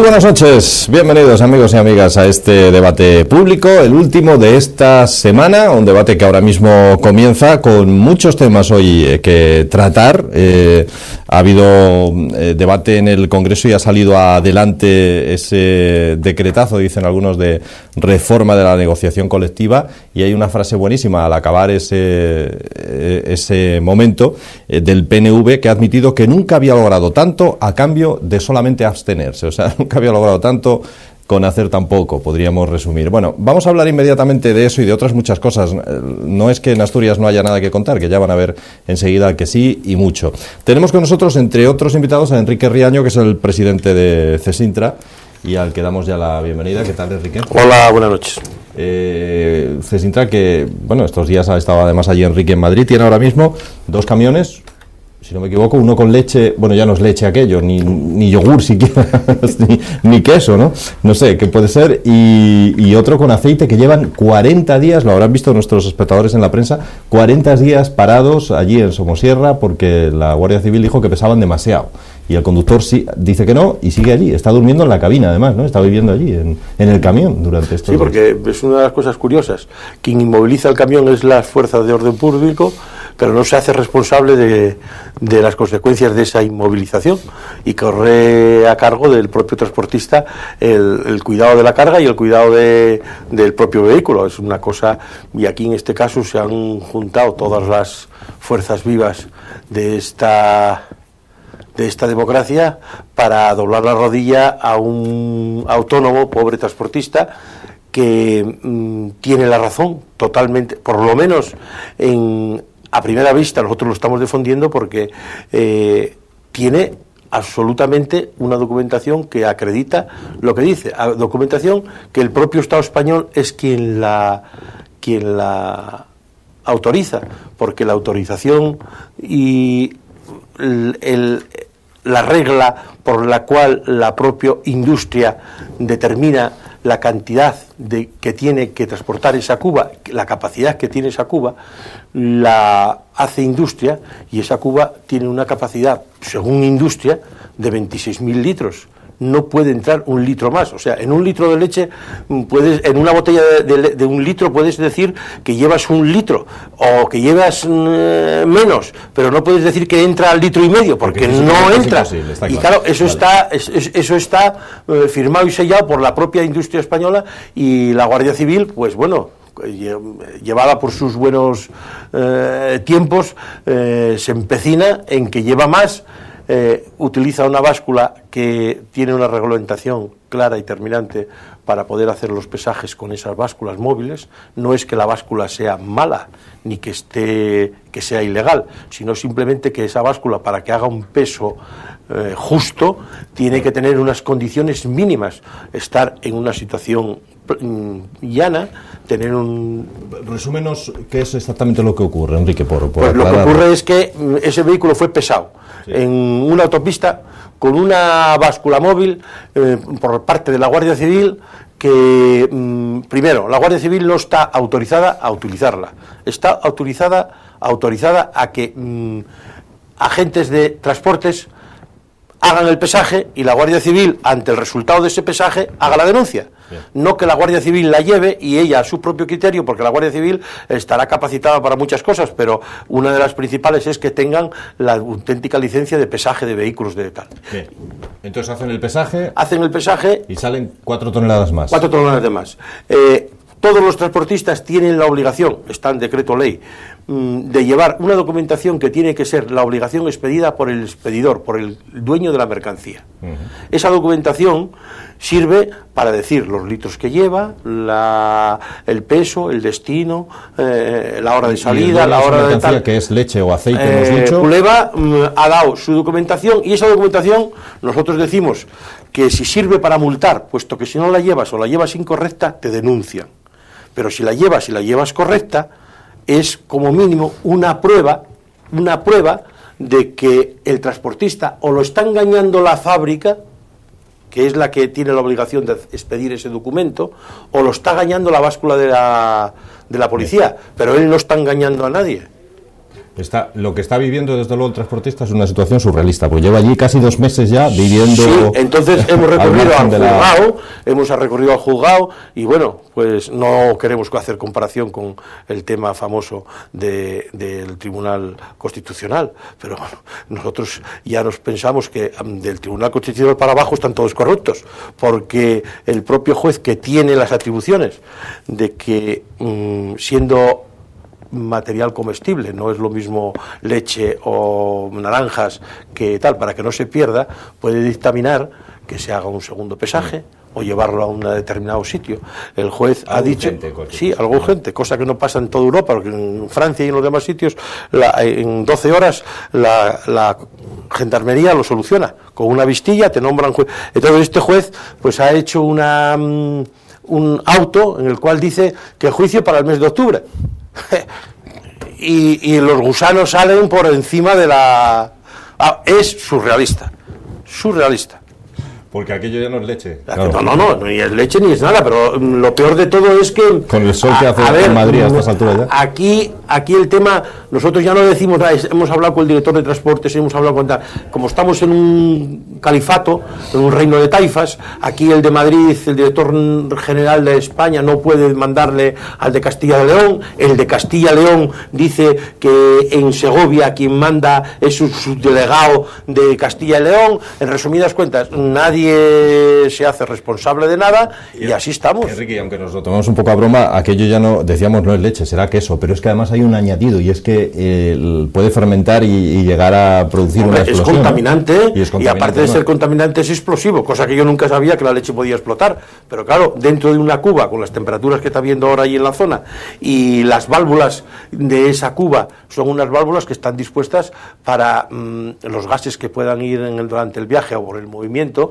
buenas noches, bienvenidos amigos y amigas a este debate público, el último de esta semana, un debate que ahora mismo comienza con muchos temas hoy que tratar. Ha habido debate en el Congreso y ha salido adelante ese decretazo, dicen algunos, de reforma de la negociación colectiva, y hay una frase buenísima al acabar ese momento del PNV, que ha admitido que nunca había logrado tanto a cambio de solamente abstenerse, o sea, nunca había logrado tanto con hacer tan poco, podríamos resumir. Bueno, vamos a hablar inmediatamente de eso y de otras muchas cosas. No es que en Asturias no haya nada que contar, que ya van a ver enseguida que sí y mucho. Tenemos con nosotros, entre otros invitados, a Enrique Riaño, que es el presidente de CESINTRA, y al que damos ya la bienvenida. ¿Qué tal, Enrique? Hola, buenas noches. CESINTRA, que, bueno, estos días ha estado además allí Enrique en Madrid, tiene ahora mismo 2 camiones, si no me equivoco, uno con leche, bueno, ya no es leche aquello, ni yogur siquiera, ni queso, ¿no? No sé, qué puede ser, y otro con aceite, que llevan 40 días, lo habrán visto nuestros espectadores en la prensa, 40 días parados allí en Somosierra, porque la Guardia Civil dijo que pesaban demasiado, y el conductor sí dice que no, y sigue allí, está durmiendo en la cabina además, ¿no? Está viviendo allí, en el camión durante estos días. Sí, porque es una de las cosas curiosas, quien inmoviliza el camión es la fuerza de orden público, pero no se hace responsable de las consecuencias de esa inmovilización, y corre a cargo del propio transportista el cuidado de la carga y el cuidado del propio vehículo. Es una cosa, y aquí en este caso se han juntado todas las fuerzas vivas de esta democracia para doblar la rodilla a un autónomo, pobre transportista, que tiene la razón totalmente, por lo menos a primera vista nosotros lo estamos defendiendo, porque tiene absolutamente una documentación que acredita lo que dice, documentación que el propio Estado español es quien la autoriza, porque la autorización y la regla por la cual la propia industria determina la cantidad que tiene que transportar esa cuba, la capacidad que tiene esa cuba, la hace industria, y esa cuba tiene una capacidad, según industria, de 26.000 litros. No puede entrar un litro más. O sea, en un litro de leche, en una botella de 1 litro puedes decir que llevas 1 litro, o que llevas menos, pero no puedes decir que entra al 1,5 litros, porque no entra. Y claro, eso está firmado y sellado por la propia industria española, y la Guardia Civil, pues bueno, llevada por sus buenos tiempos, se empecina en que lleva más. Utiliza una báscula que tiene una reglamentación clara y terminante para poder hacer los pesajes con esas básculas móviles. No es que la báscula sea mala ni que sea ilegal, sino simplemente que esa báscula, para que haga un peso justo, tiene que tener unas condiciones mínimas, estar en una situación llana, tener un... Resúmenos qué es exactamente lo que ocurre, Enrique, por pues lo que ocurre es que ese vehículo fue pesado, sí, en una autopista con una báscula móvil por parte de la Guardia Civil, que primero, la Guardia Civil no está autorizada a utilizarla, está autorizada a que agentes de transportes hagan el pesaje, y la Guardia Civil, ante el resultado de ese pesaje, haga la denuncia. Bien. No que la Guardia Civil la lleve y ella a su propio criterio, porque la Guardia Civil estará capacitada para muchas cosas, pero una de las principales es que tengan la auténtica licencia de pesaje de vehículos de tal. Bien. Entonces hacen el pesaje y salen 4 toneladas más. 4 toneladas de más. Todos los transportistas tienen la obligación, está en decreto ley, de llevar una documentación que tiene que ser la obligación expedida por el expedidor, por el dueño de la mercancía. Esa documentación sirve para decir los litros que lleva, el peso, el destino, la hora de salida, la hora de tal. Que es leche o aceite, hemos dicho. Culeva ha dado su documentación, y esa documentación nosotros decimos que si sirve para multar, puesto que si no la llevas o la llevas incorrecta, te denuncian. Pero si la llevas correcta, es como mínimo una prueba de que el transportista o lo está engañando la fábrica, que es la que tiene la obligación de expedir ese documento, o lo está engañando la báscula de la policía, pero él no está engañando a nadie. Lo que está viviendo desde luego el transportista es una situación surrealista, pues lleva allí casi 2 meses ya viviendo. Sí, entonces hemos recorrido al juzgado y bueno, pues no queremos hacer comparación con el tema famoso del Tribunal Constitucional, pero bueno, nosotros ya nos pensamos que del Tribunal Constitucional para abajo están todos corruptos, porque el propio juez, que tiene las atribuciones de que siendo material comestible, no es lo mismo leche o naranjas que tal, para que no se pierda, puede dictaminar que se haga un segundo pesaje o llevarlo a un determinado sitio. El juez ha dicho, sí, algo urgente, cosa que no pasa en toda Europa, porque en Francia y en los demás sitios en 12 horas la gendarmería lo soluciona, con una vistilla te nombran juez. Entonces este juez pues ha hecho un auto en el cual dice que el juicio para el mes de octubre. y los gusanos salen por encima de la... es surrealista. Porque aquello ya no es leche. Claro. No, ni es leche ni es nada, pero lo peor de todo es que... Con el sol que hace en Madrid a estas alturas ya. Aquí el tema, nosotros ya no decimos nada, hemos hablado con el director de transportes, hemos hablado con... Como estamos en un califato, en un reino de taifas, aquí el de Madrid, el director general de España no puede mandarle al de Castilla y León, el de Castilla y León dice que en Segovia quien manda es un subdelegado de Castilla y León. En resumidas cuentas, nadie se hace responsable de nada y así estamos. Enrique, aunque nos lo tomamos un poco a broma, aquello ya no, decíamos, no es leche, será queso, pero es que además hay un añadido y es que puede fermentar y llegar a producir una explosión. Es contaminante, y aparte de ser contaminante es explosivo, cosa que yo nunca sabía que la leche podía explotar, pero claro, dentro de una cuba, con las temperaturas que está viendo ahora ahí en la zona, y las válvulas de esa cuba son unas válvulas que están dispuestas para los gases que puedan ir durante el viaje o por el movimiento,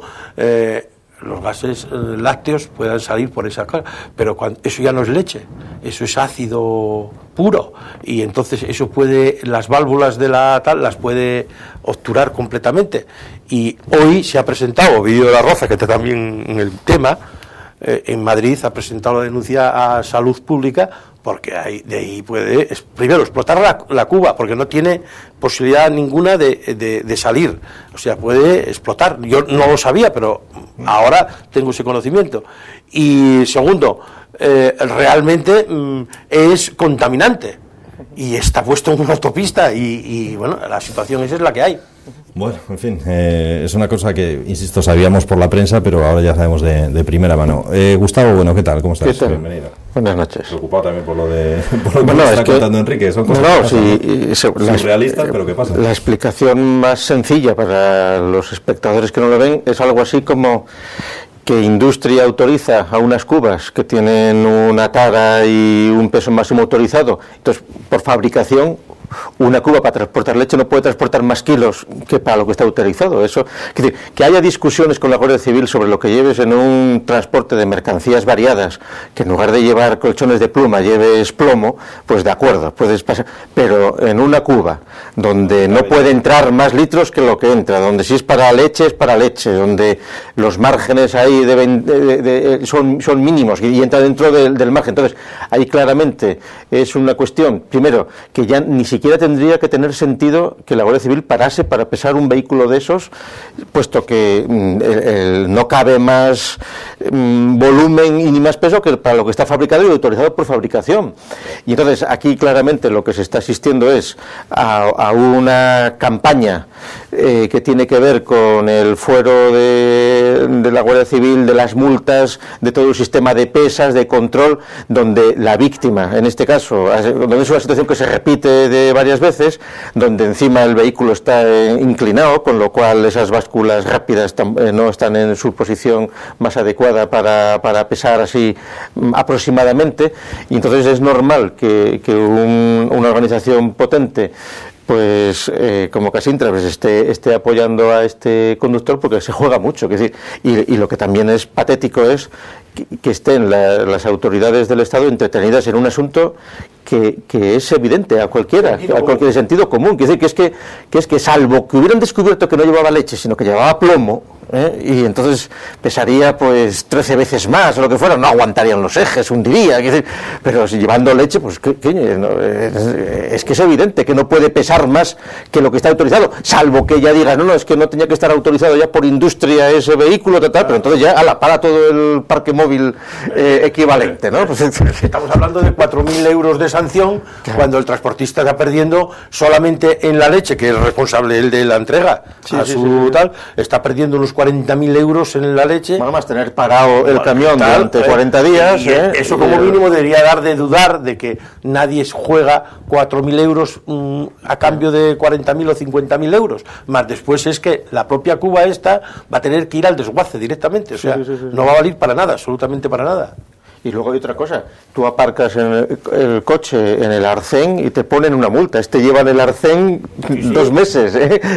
los gases lácteos puedan salir por esa cara, pero eso ya no es leche, eso es ácido puro, y entonces eso las válvulas de las puede obturar completamente. Y hoy se ha presentado Ovidio de la Roza, que está también en el tema, en Madrid ha presentado la denuncia a Salud Pública, porque de ahí puede, primero, explotar la cuba, porque no tiene posibilidad ninguna de salir, o sea, puede explotar. Yo no lo sabía, pero ahora tengo ese conocimiento. Y segundo, realmente es contaminante y está puesto en una autopista y bueno, la situación esa es la que hay. Bueno, en fin, es una cosa que, insisto, sabíamos por la prensa, pero ahora ya sabemos de primera mano. Gustavo, bueno, ¿qué tal? ¿Cómo estás? ¿Qué tal? Bienvenido. Buenas noches. Preocupado también por lo que está contando Enrique. Son cosas surrealistas, pero ¿qué pasa? La explicación más sencilla para los espectadores que no lo ven es algo así como que Industria autoriza a unas cubas que tienen una tara y un peso máximo autorizado. Entonces, por fabricación, una cuba para transportar leche no puede transportar más kilos que para lo que está autorizado. Eso, es decir, que haya discusiones con la Guardia Civil sobre lo que lleves en un transporte de mercancías variadas, que en lugar de llevar colchones de pluma lleves plomo, pues de acuerdo, puedes pasar. Pero en una cuba donde no puede entrar más litros que lo que entra, donde si es para leche, donde los márgenes ahí son mínimos y entra dentro del margen. Entonces, ahí claramente es una cuestión, primero, que ya ni siquiera tendría que tener sentido que la Guardia Civil parase para pesar un vehículo de esos, puesto que no cabe más volumen y ni más peso que para lo que está fabricado y autorizado por fabricación. Y entonces aquí claramente lo que se está asistiendo es a una campaña que tiene que ver con el fuero de la Guardia Civil, de las multas, de todo el sistema de pesas, de control, donde la víctima, en este caso, donde es una situación que se repite de varias veces, donde encima el vehículo está inclinado, con lo cual esas básculas rápidas no están en su posición más adecuada para pesar así aproximadamente, y entonces es normal que una organización potente pues como Casintra pues esté apoyando a este conductor, porque se juega mucho. Es decir, y lo que también es patético es que estén las autoridades del Estado entretenidas en un asunto que es evidente a cualquier sentido común. Es decir, que es que salvo que hubieran descubierto que no llevaba leche, sino que llevaba plomo, y entonces pesaría pues 13 veces más o lo que fuera, no aguantarían los ejes, hundiría, pero si llevando leche, pues es que es evidente que no puede pesar más que lo que está autorizado, salvo que ella diga, no, es que no tenía que estar autorizado ya por industria ese vehículo, pero entonces ya para todo el parque móvil equivalente, ¿no? Pues, estamos hablando de 4.000 euros de sanción, cuando el transportista está perdiendo solamente en la leche, que es responsable él de la entrega tal, está perdiendo unos 40.000 euros en la leche. Bueno, más tener parado el camión durante 40 días. Eso como mínimo debería dar de dudar de que nadie juega 4.000 euros a cambio de 40.000 o 50.000 euros. Más después es que la propia Cuba esta va a tener que ir al desguace directamente. O sea, no va a valer para nada, absolutamente para nada. Y luego hay otra cosa, tú aparcas el coche en el arcén y te ponen una multa, llevan el arcén 2 meses,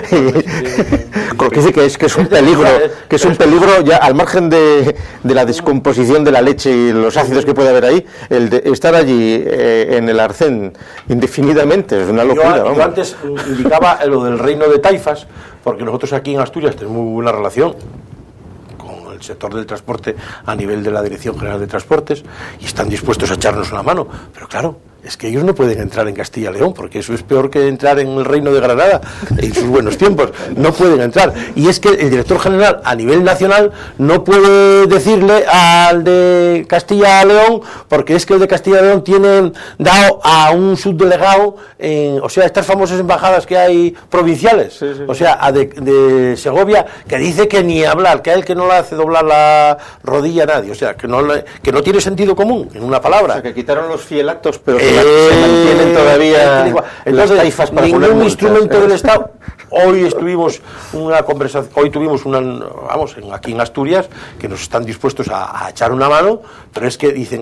que es un peligro, ya al margen de la descomposición de la leche y los ácidos que puede haber ahí, el de estar allí en el arcén indefinidamente es una locura. Yo antes indicaba lo del reino de taifas, porque nosotros aquí en Asturias tenemos muy buena relación el sector del transporte a nivel de la Dirección General de Transportes y están dispuestos a echarnos una mano, pero claro, es que ellos no pueden entrar en Castilla y León, porque eso es peor que entrar en el Reino de Granada en sus buenos tiempos, no pueden entrar, y es que el director general a nivel nacional no puede decirle al de Castilla y León, porque es que el de Castilla y León tiene dado a un subdelegado, o sea, estas famosas embajadas que hay provinciales, o sea, de Segovia, que dice que ni hablar, que a él que no le hace doblar la rodilla a nadie, o sea, que no tiene sentido común, en una palabra. O sea, que quitaron los fielactos, pero se mantienen todavía. Entonces, taifas para ningún instrumento del Estado. Hoy tuvimos una conversación, aquí en Asturias, que nos están dispuestos a echar una mano, pero es que dicen,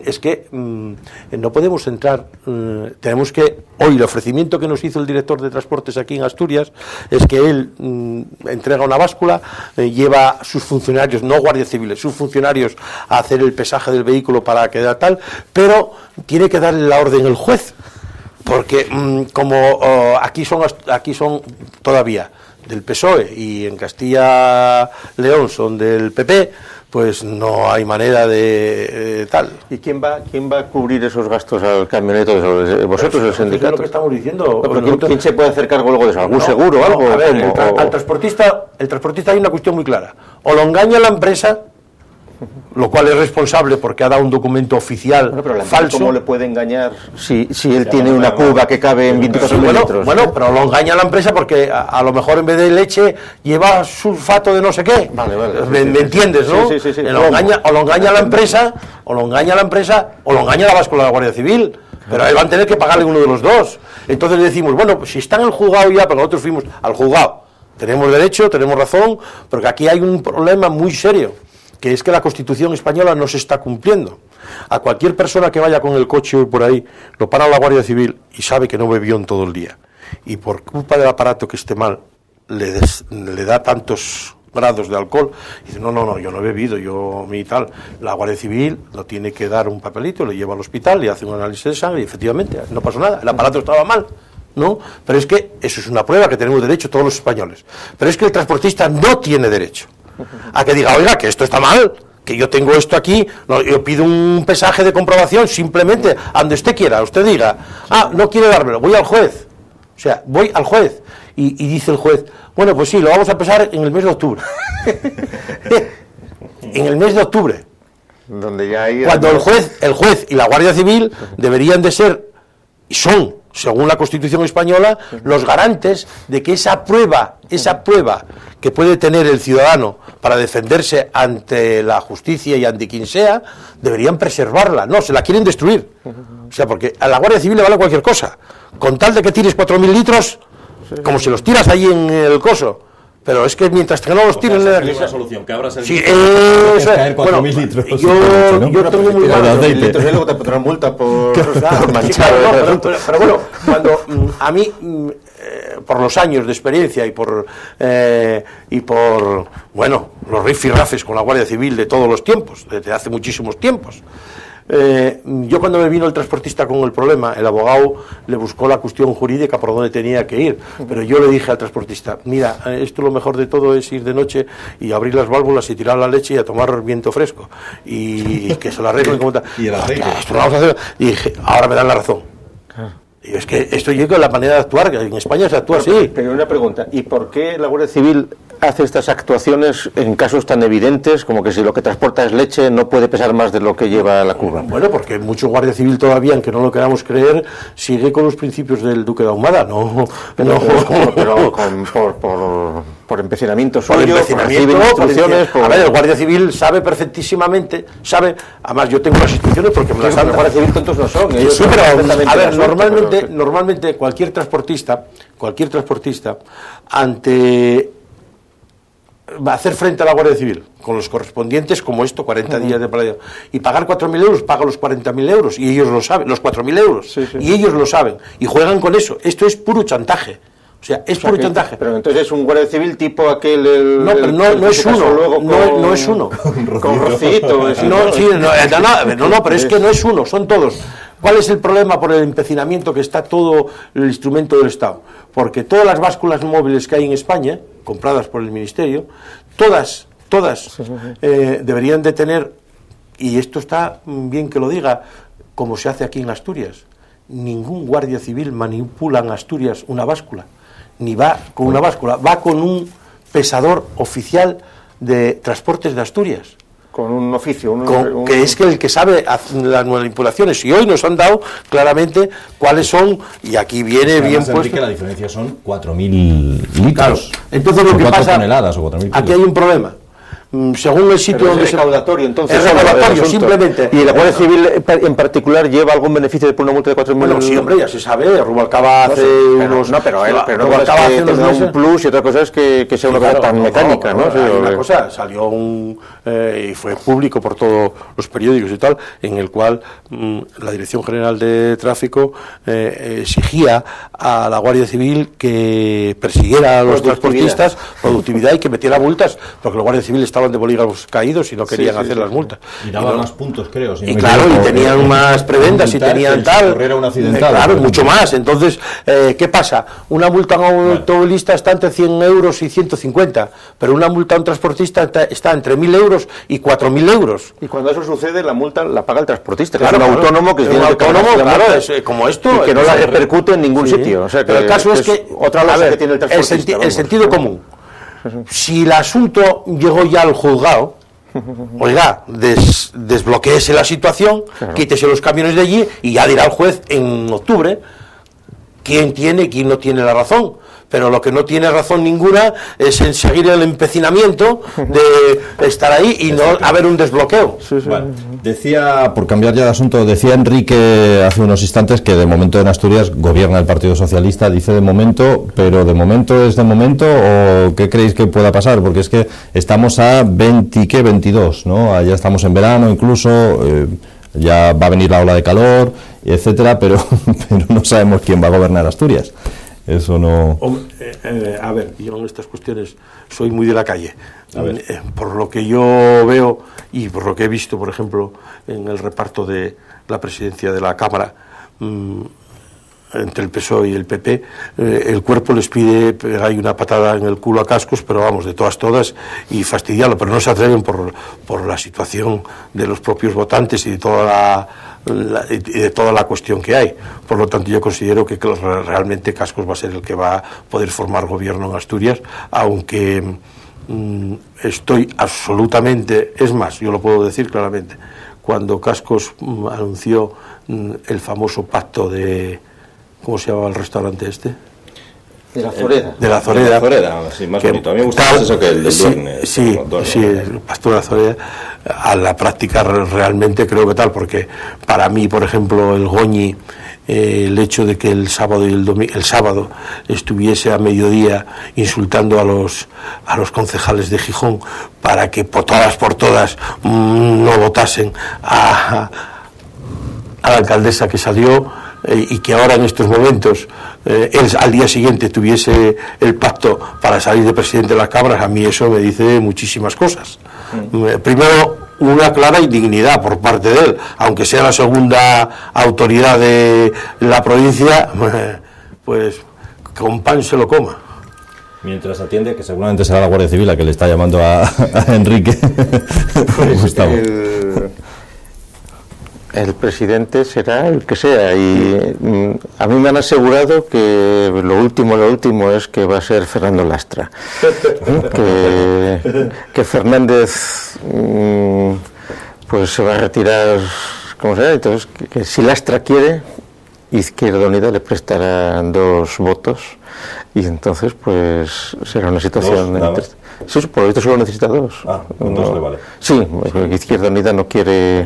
no podemos entrar, tenemos que, hoy el ofrecimiento que nos hizo el director de transportes aquí en Asturias, es que él entrega una báscula, lleva sus funcionarios, no guardias civiles, sus funcionarios a hacer el pesaje del vehículo para quedar tal, pero tiene que darle la orden el juez, porque como aquí son todavía del PSOE y en Castilla-León son del PP, pues no hay manera de tal. ¿Y quién va a cubrir esos gastos al camioneto? ¿Vosotros, el sindicato? Es lo que estamos diciendo. No, ¿quién se puede hacer cargo luego de eso? ¿Algún seguro o algo? A ver, el transportista hay una cuestión muy clara. O lo engaña la empresa, lo cual es responsable porque ha dado un documento oficial falso. ¿Cómo le puede engañar si él tiene una cuba que cabe en 24.000 litros? Bueno, pero lo engaña la empresa porque a lo mejor en vez de leche lleva sulfato de no sé qué. Vale. ¿Me entiendes, no? Sí. Lo engaña la empresa, o lo engaña la báscula de la Guardia Civil. Pero él va a tener que pagarle uno de los dos. Entonces le decimos, bueno, pues si está en el juzgado ya, pero nosotros fuimos al juzgado. Tenemos derecho, tenemos razón, porque aquí hay un problema muy serio, que es que la Constitución española no se está cumpliendo. A cualquier persona que vaya con el coche hoy por ahí, lo para la Guardia Civil y sabe que no bebió en todo el día, y por culpa del aparato que esté mal, le da tantos grados de alcohol, y dice, no, yo no he bebido, tal. La Guardia Civil lo tiene que dar un papelito, le lleva al hospital y hace un análisis de sangre y efectivamente no pasó nada, el aparato estaba mal. ¿No? Pero es que eso es una prueba que tenemos derecho todos los españoles. Pero es que el transportista no tiene derecho a que diga, oiga, que esto está mal, que yo tengo esto aquí, yo pido un pesaje de comprobación, simplemente, a donde usted quiera, usted diga, no quiere dármelo, voy al juez. O sea, voy al juez y dice el juez, bueno, pues sí, lo vamos a pesar en el mes de octubre. En el mes de octubre. Donde ya hay... Cuando el juez y la Guardia Civil deberían de ser, y son, según la Constitución española, los garantes de que esa prueba que puede tener el ciudadano para defenderse ante la justicia y ante quien sea, deberían preservarla. No, se la quieren destruir. O sea, porque a la Guardia Civil le vale cualquier cosa. Con tal de que tires 4.000 litros, como si los tiras allí en el coso. Pero es que mientras que no los tiren... Es la solución, que abras el... Sí, caer 4.000 litros. Yo tengo muy mal... litros y luego te pondrán multa por manchado. Pero bueno, cuando a mí, por los años de experiencia y por los rifirrafes con la Guardia Civil de todos los tiempos, desde hace muchísimos tiempos, yo cuando me vino el transportista con el problema, el abogado le buscó la cuestión jurídica por dónde tenía que ir, pero yo le dije al transportista, mira, esto lo mejor de todo es ir de noche y abrir las válvulas y tirar la leche y a tomar viento fresco y que se lo arreglen como tal. Y el arreglo. Esto lo vamos a hacer. Y dije, ahora me dan la razón. Y es que esto llega la manera de actuar, que en España se actúa así. Pero una pregunta, ¿y por qué la Guardia Civil hace estas actuaciones en casos tan evidentes como que si lo que transporta es leche no puede pesar más de lo que lleva la cuba? Bueno, porque mucho Guardia Civil todavía, aunque no lo queramos creer, sigue con los principios del Duque de Ahumada, pero por empecinamiento suyo, empecinamiento, instrucciones. A ver, el Guardia Civil sabe perfectísimamente, además yo tengo las instrucciones porque me las dan. Los Guardia Civil tontos no son. Ellos sí, pero a ver, normalmente cualquier transportista, ante va a hacer frente a la Guardia Civil con los correspondientes, como esto, 40 días de playa, y pagar 4.000 euros, paga los 40.000 euros, y ellos lo saben, los 4.000 euros, y ellos lo saben, y juegan con eso. Esto es puro chantaje. O sea, es puro chantaje. Pero entonces es un Guardia Civil tipo aquel... No, pero no es uno. No es uno. Con Rocito. No, pero es que no es uno, son todos. ¿Cuál es el problema por el empecinamiento que está todo el instrumento del Estado? Porque todas las básculas móviles que hay en España, compradas por el Ministerio, todas deberían de tener, y esto está bien que lo diga, como se hace aquí en Asturias, ningún Guardia Civil manipula en Asturias una báscula, ni va con una báscula, va con un pesador oficial de transportes de Asturias. Con un oficio. Que es que el que sabe las manipulaciones. Y hoy nos han dado claramente cuáles son, y aquí viene bien puesto. La diferencia son 4.000 litros. Claro. Entonces lo que pasa, toneladas o 4.000 aquí hay un problema. Según el sitio donde es recaudatorio, entonces es recaudatorio, simplemente. ¿Y la Guardia Civil en particular lleva algún beneficio de por una multa de 4.000? Bueno, sí, hombre, ya se sabe. Rubalcaba hace unos... pero Rubalcaba hace unos meses un plus, y otra cosa es que sea una cosa tan mecánica, ¿no? Una cosa, salió y fue público por todos los periódicos y tal, en el cual la Dirección General de Tráfico exigía a la Guardia Civil que persiguiera a los transportistas, productividad, y que metiera multas, porque la Guardia Civil estaban de bolígrafos caídos y no querían hacer las multas. Y daban más puntos, creo. Y claro, y tenían más prebendas y tenían tal. Claro, mucho más. Entonces, ¿qué pasa? Una multa a un automovilista está entre 100 euros y 150, pero una multa a un transportista está entre 1.000 euros y 4.000 euros. Y cuando eso sucede, la multa la paga el transportista, claro, que es un autónomo que es un autónomo, claro, es como esto. Y que no la repercute en ningún sitio. O sea, pero el caso es que, otra losa que tiene el transportista. El sentido común. Si el asunto llegó ya al juzgado, oiga, desbloquéese la situación, claro, quítese los camiones de allí y ya dirá el juez en octubre quién tiene y quién no tiene la razón. Pero lo que no tiene razón ninguna es en seguir el empecinamiento de estar ahí y no haber un desbloqueo. Bueno, decía, por cambiar ya de asunto, decía Enrique hace unos instantes que de momento en Asturias gobierna el Partido Socialista. Dice de momento, pero ¿de momento es de momento o qué creéis que pueda pasar? Porque es que estamos a 22, ¿no? Ya estamos en verano incluso, ya va a venir la ola de calor, etcétera, pero no sabemos quién va a gobernar Asturias. Eso no... a ver, yo en estas cuestiones soy muy de la calle. Por lo que yo veo y por lo que he visto, por ejemplo, en el reparto de la presidencia de la Cámara entre el PSOE y el PP, el cuerpo les pide hay una patada en el culo a Cascos, pero vamos, de todas, y fastidiarlo, pero no se atreven por la situación de los propios votantes y de toda la cuestión que hay. Por lo tanto, yo considero que realmente Cascos va a ser el que va a poder formar gobierno en Asturias, aunque estoy absolutamente, es más, yo lo puedo decir claramente, cuando Cascos anunció el famoso pacto de... ¿Cómo se llamaba el restaurante este? De la Zoreda. De la Zoreda. Sí, más bonito. A mí me gusta más eso que el del viernes. Sí, el pacto de la Zoreda. A la práctica realmente creo que tal, porque para mí, por ejemplo, el Goñi, el hecho de que el sábado estuviese a mediodía insultando a los concejales de Gijón para que por todas no votasen a la alcaldesa que salió, y que ahora en estos momentos él al día siguiente tuviese el pacto para salir de presidente de las cámaras, a mí eso me dice muchísimas cosas. Primero, una clara indignidad por parte de él, aunque sea la segunda autoridad de la provincia, pues con pan se lo coma. Mientras atiende, que seguramente será la Guardia Civil la que le está llamando a Enrique. Pues el presidente será el que sea, y a mí me han asegurado que lo último es que va a ser Fernando Lastra, que Fernández pues se va a retirar, como sea. Entonces que si Lastra quiere, Izquierda Unida le prestará 2 votos, y entonces pues será una situación... Sí, por lo visto solo necesita 2. Entonces le vale. Sí, Izquierda Unida no quiere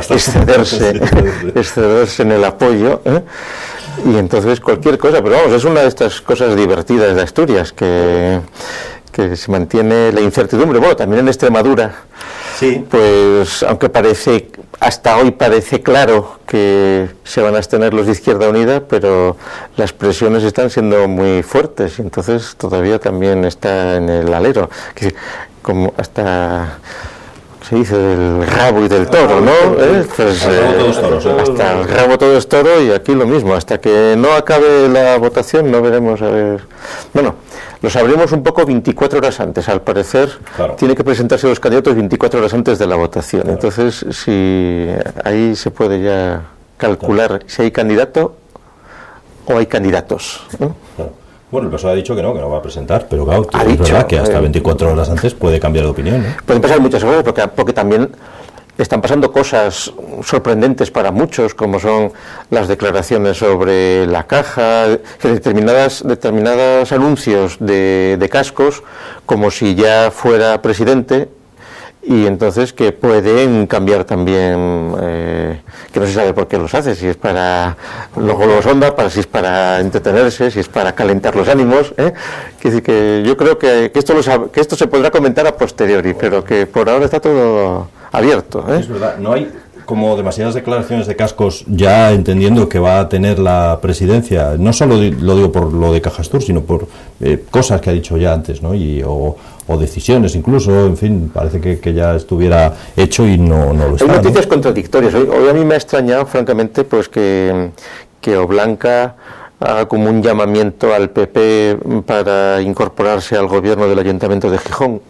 excederse en el apoyo, y entonces cualquier cosa, pero vamos, es una de estas cosas divertidas de Asturias, que se mantiene la incertidumbre. Bueno, también en Extremadura, sí, pues aunque hasta hoy parece claro que se van a abstener los de Izquierda Unida, pero las presiones están siendo muy fuertes, y entonces todavía también está en el alero, como hasta se dice del rabo y del toro, ¿no? Pues, hasta el rabo todo es toro, y aquí lo mismo, hasta que no acabe la votación no veremos, a ver. Bueno, lo sabremos un poco 24 horas antes, al parecer. Claro. Tiene que presentarse los candidatos 24 horas antes de la votación. Claro. Entonces, si ahí se puede ya calcular si hay candidato o hay candidatos, ¿no? Claro. Bueno, el PSOE ha dicho que no va a presentar, pero claro, es verdad que hasta 24 horas antes puede cambiar de opinión, ¿no? Pueden pasar muchas cosas, porque también están pasando cosas sorprendentes para muchos, como son las declaraciones sobre la caja, determinados anuncios de Cascos, como si ya fuera presidente, y entonces que pueden cambiar también, que no se sabe por qué los hace, si es para luego los onda, si es para entretenerse, si es para calentar los ánimos, que yo creo que esto se podrá comentar a posteriori, pero que por ahora está todo abierto. Es verdad, no hay como demasiadas declaraciones de Cascos ya entendiendo que va a tener la presidencia, no solo lo digo por lo de Cajastur, sino por cosas que ha dicho ya antes, ¿no? O decisiones incluso, en fin, parece que ya estuviera hecho y no lo está. Hay noticias contradictorias. Hoy a mí me ha extrañado, francamente, pues que Oblanca haga como un llamamiento al PP para incorporarse al gobierno del Ayuntamiento de Gijón.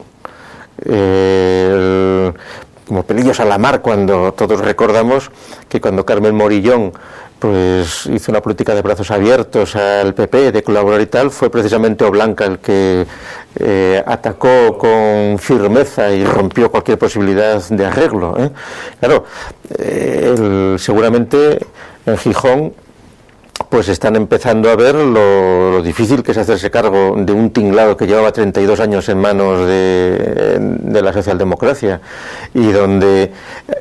Como pelillos a la mar, cuando todos recordamos que cuando Carmen Morillón pues hizo una política de brazos abiertos al PP, de colaborar y tal, fue precisamente Oblanca el que atacó con firmeza y rompió cualquier posibilidad de arreglo. Claro, seguramente en Gijón pues están empezando a ver lo difícil que es hacerse cargo de un tinglado que llevaba 32 años en manos de la socialdemocracia, y donde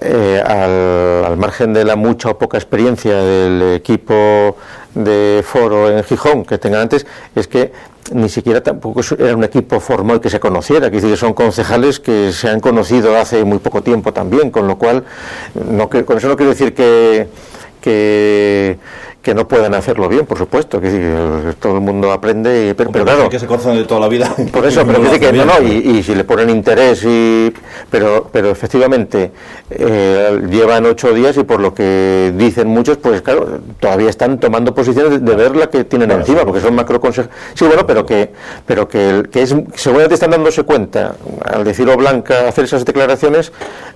al margen de la mucha o poca experiencia del equipo de Foro en Gijón que tengan antes, es que ni siquiera tampoco era un equipo formal que se conociera, que son concejales que se han conocido hace muy poco tiempo también, con lo cual con eso no quiero decir que no puedan hacerlo bien, por supuesto, que todo el mundo aprende, pero claro, que se conocen de toda la vida. Por eso, pero dice que no, y si le ponen interés, pero efectivamente llevan 8 días, y por lo que dicen muchos, pues claro, todavía están tomando posiciones de ver la que tienen encima, porque son macroconsejos. Sí, bueno, pero que seguramente están dándose cuenta, al decir Oblanca, hacer esas declaraciones,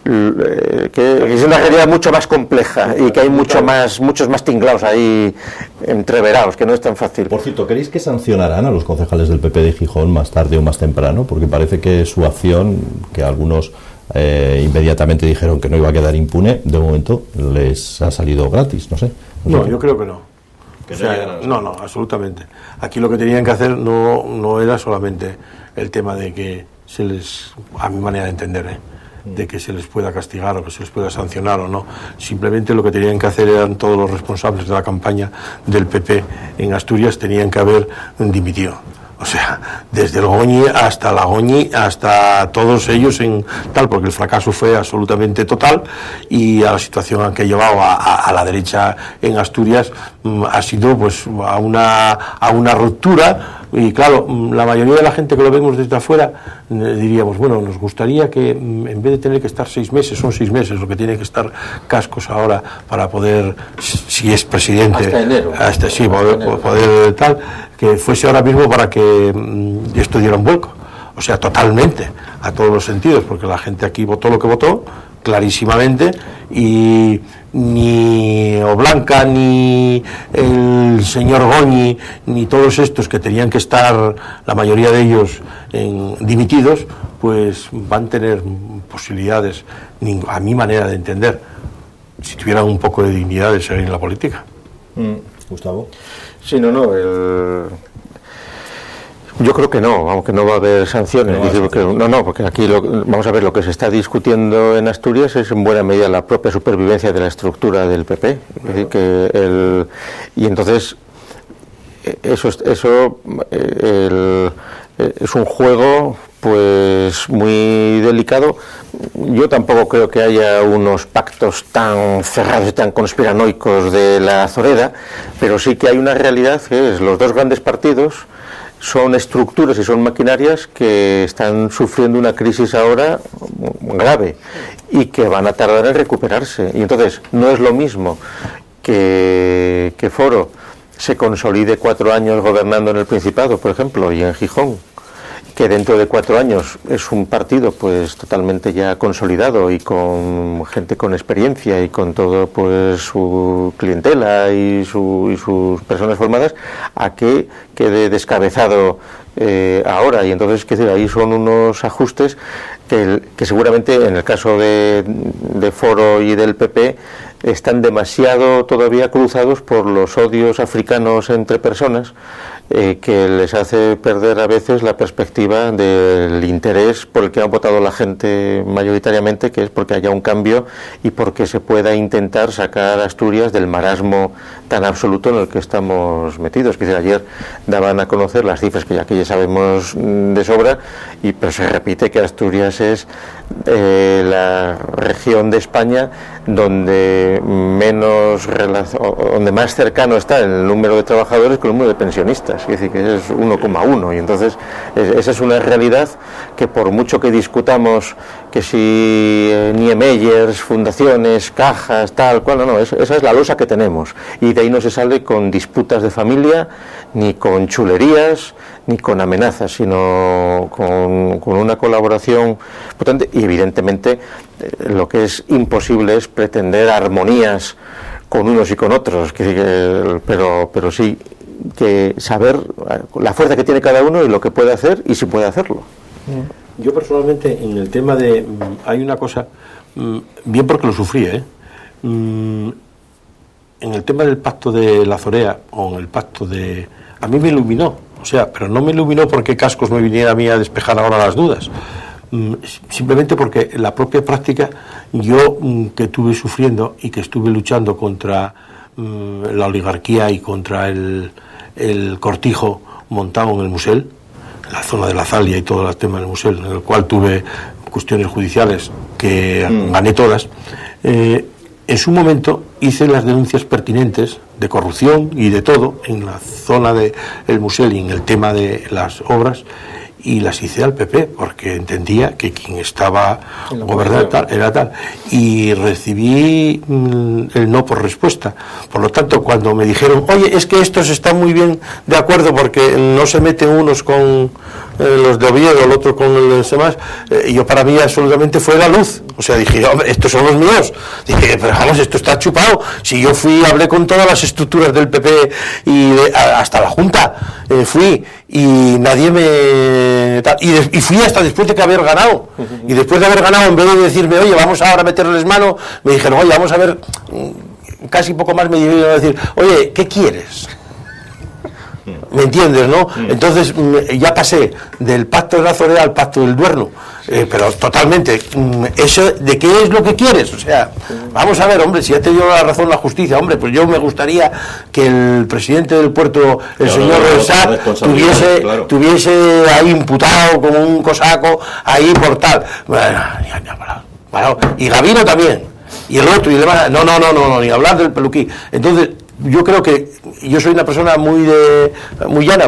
que es una realidad mucho más compleja y que hay muchos más tinglados ahí entreverados, que no es tan fácil. Por cierto, ¿queréis que sancionarán a los concejales del PP de Gijón más tarde o más temprano? Porque parece que su acción, que algunos inmediatamente dijeron que no iba a quedar impune, de momento les ha salido gratis, no sé. No, yo creo que no. No, absolutamente. Aquí lo que tenían que hacer no era solamente el tema de que se les, a mi manera de entender, de que se les pueda castigar o que se les pueda sancionar o no. Simplemente lo que tenían que hacer eran todos los responsables de la campaña del PP en Asturias tenían que haber dimitido. O sea, desde el Goñi hasta la Goñi, hasta todos ellos en tal, porque el fracaso fue absolutamente total, y a la situación que ha llevado a la derecha en Asturias ha sido pues a una ruptura Y claro, la mayoría de la gente que lo vemos desde afuera diríamos, bueno, nos gustaría que en vez de tener que estar 6 meses, son 6 meses lo que tiene que estar Cascos ahora para poder, si es presidente, hasta enero, sí, poder tal, que fuese ahora mismo para que esto diera un vuelco. O sea, totalmente, a todos los sentidos, porque la gente aquí votó lo que votó, clarísimamente, y ni Oblanca, ni el señor Goñi, ni todos estos que tenían que estar, la mayoría de ellos, dimitidos, pues van a tener posibilidades, a mi manera de entender, si tuvieran un poco de dignidad de seguir en la política. Gustavo. Sí, yo creo que no, aunque no va a haber sanciones. Porque aquí vamos a ver, lo que se está discutiendo en Asturias es en buena medida la propia supervivencia de la estructura del PP. Es decir, y entonces eso es un juego pues muy delicado. Yo tampoco creo que haya unos pactos tan cerrados y tan conspiranoicos de la Azoreda, pero sí que hay una realidad que es los dos grandes partidos son estructuras y son maquinarias que están sufriendo una crisis ahora grave y que van a tardar en recuperarse. Y entonces no es lo mismo que Foro se consolide 4 años gobernando en el Principado, por ejemplo, y en Gijón, que dentro de 4 años es un partido pues totalmente ya consolidado y con gente con experiencia y con todo pues su clientela y sus personas formadas, a que quede descabezado ahora. Y entonces, qué decir, ahí son unos ajustes que seguramente en el caso de Foro y del PP están demasiado todavía cruzados por los odios africanos entre personas, que les hace perder a veces la perspectiva del interés por el que ha votado la gente mayoritariamente, que es porque haya un cambio y porque se pueda intentar sacar a Asturias del marasmo tan absoluto en el que estamos metidos. Que ayer daban a conocer las cifras que ya sabemos de sobra, pero se repite que Asturias es la región de España donde más cercano está el número de trabajadores con el número de pensionistas, es decir, que es 1,1, y entonces esa es una realidad que por mucho que discutamos que si Niemeyers, fundaciones, cajas, tal cual, esa es la losa que tenemos, y de ahí no se sale con disputas de familia, ni con chulerías, ni con amenazas, sino con una colaboración potente. Y evidentemente lo que es imposible es pretender armonías con unos y con otros, pero sí que saber la fuerza que tiene cada uno y lo que puede hacer y si puede hacerlo. Yo personalmente en el tema de hay una cosa, bien porque lo sufrí, en el tema del pacto de la Zorea o en el pacto de, a mí me iluminó, pero no me iluminó porque Cascos me viniera a mí a despejar ahora las dudas, simplemente porque la propia práctica, yo que estuve sufriendo y que estuve luchando contra la oligarquía y contra el cortijo montado en el Musel, la zona de la Zalia y todo el tema del Musel, en el cual tuve cuestiones judiciales que gané todas, en su momento hice las denuncias pertinentes de corrupción y de todo en la zona del Musel y en el tema de las obras, y las hice al PP porque entendía que quien estaba gobernando era tal, y recibí el no por respuesta. Por lo tanto, cuando me dijeron, oye, es que estos están muy bien de acuerdo porque no se meten unos con los de Oviedo, el otro con los demás, yo para mí absolutamente fue la luz. Dije, hombre, estos son los míos. Dije, pero vamos, esto está chupado. Si yo hablé con todas las estructuras del PP y hasta la Junta, fui y nadie me... Y fui hasta después de que haber ganado. Y después de haber ganado, en vez de decirme, oye, vamos ahora a meterles mano, me dijeron, oye, vamos a ver, casi poco más me dijeron a decir, oye, ¿qué quieres? ¿Me entiendes, no? Entonces ya pasé del pacto de la Zorea al pacto del Duerno, pero totalmente. Eso de qué es lo que quieres, vamos a ver, hombre, si ya te dio la razón la justicia, hombre, pues yo me gustaría que el presidente del puerto, el señor Sack, tuviese ahí imputado como un cosaco ahí por tal. Bueno, y Gavino también, y el otro, y demás, no, ni hablar del peluquí. Entonces, yo creo que yo soy una persona muy llana,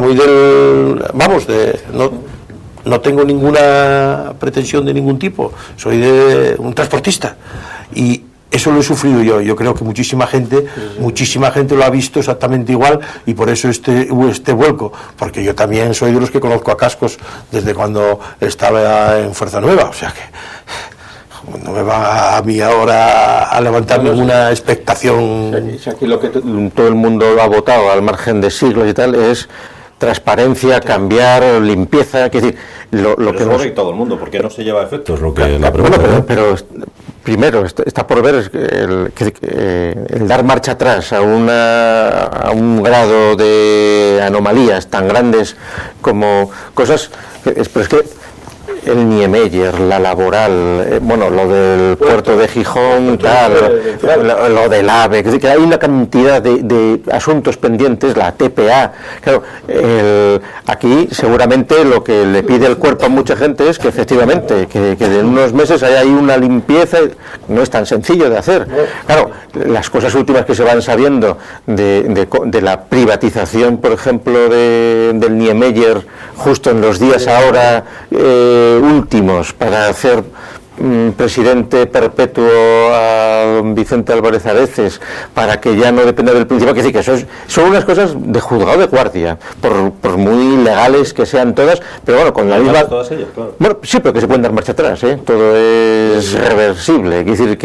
no tengo ninguna pretensión de ningún tipo, soy de un transportista y eso lo he sufrido yo creo que muchísima gente lo ha visto exactamente igual y por eso este vuelco, porque yo también soy de los que conozco a Cascos desde cuando estaba en Fuerza Nueva, o sea que no me va a mí ahora a levantar ninguna expectación. Aquí lo que todo el mundo ha votado al margen de siglos y tal es transparencia, cambiar, limpieza, es decir, lo que es lo todo el mundo, porque no se lleva a efectos lo que la pregunta. Bueno, pero primero está por ver el dar marcha atrás a un grado de anomalías tan grandes como cosas, pero es que el Niemeyer, la laboral, lo del puerto de Gijón, lo del AVE, que hay una cantidad de asuntos pendientes, la TPA. Claro, aquí seguramente lo que le pide el cuerpo a mucha gente es que efectivamente, que en unos meses haya ahí una limpieza, no es tan sencillo de hacer. Claro, las cosas últimas que se van sabiendo de la privatización, por ejemplo, del Niemeyer, justo en los días ahora últimos para hacer presidente perpetuo a Vicente Álvarez Areces, para que ya no dependa del Principado, que decir que son unas cosas de juzgado de guardia, por muy legales que sean todas, pero bueno, con la misma... Todas ellas, claro. Bueno, sí, pero que se pueden dar marcha atrás, todo es reversible, es decir,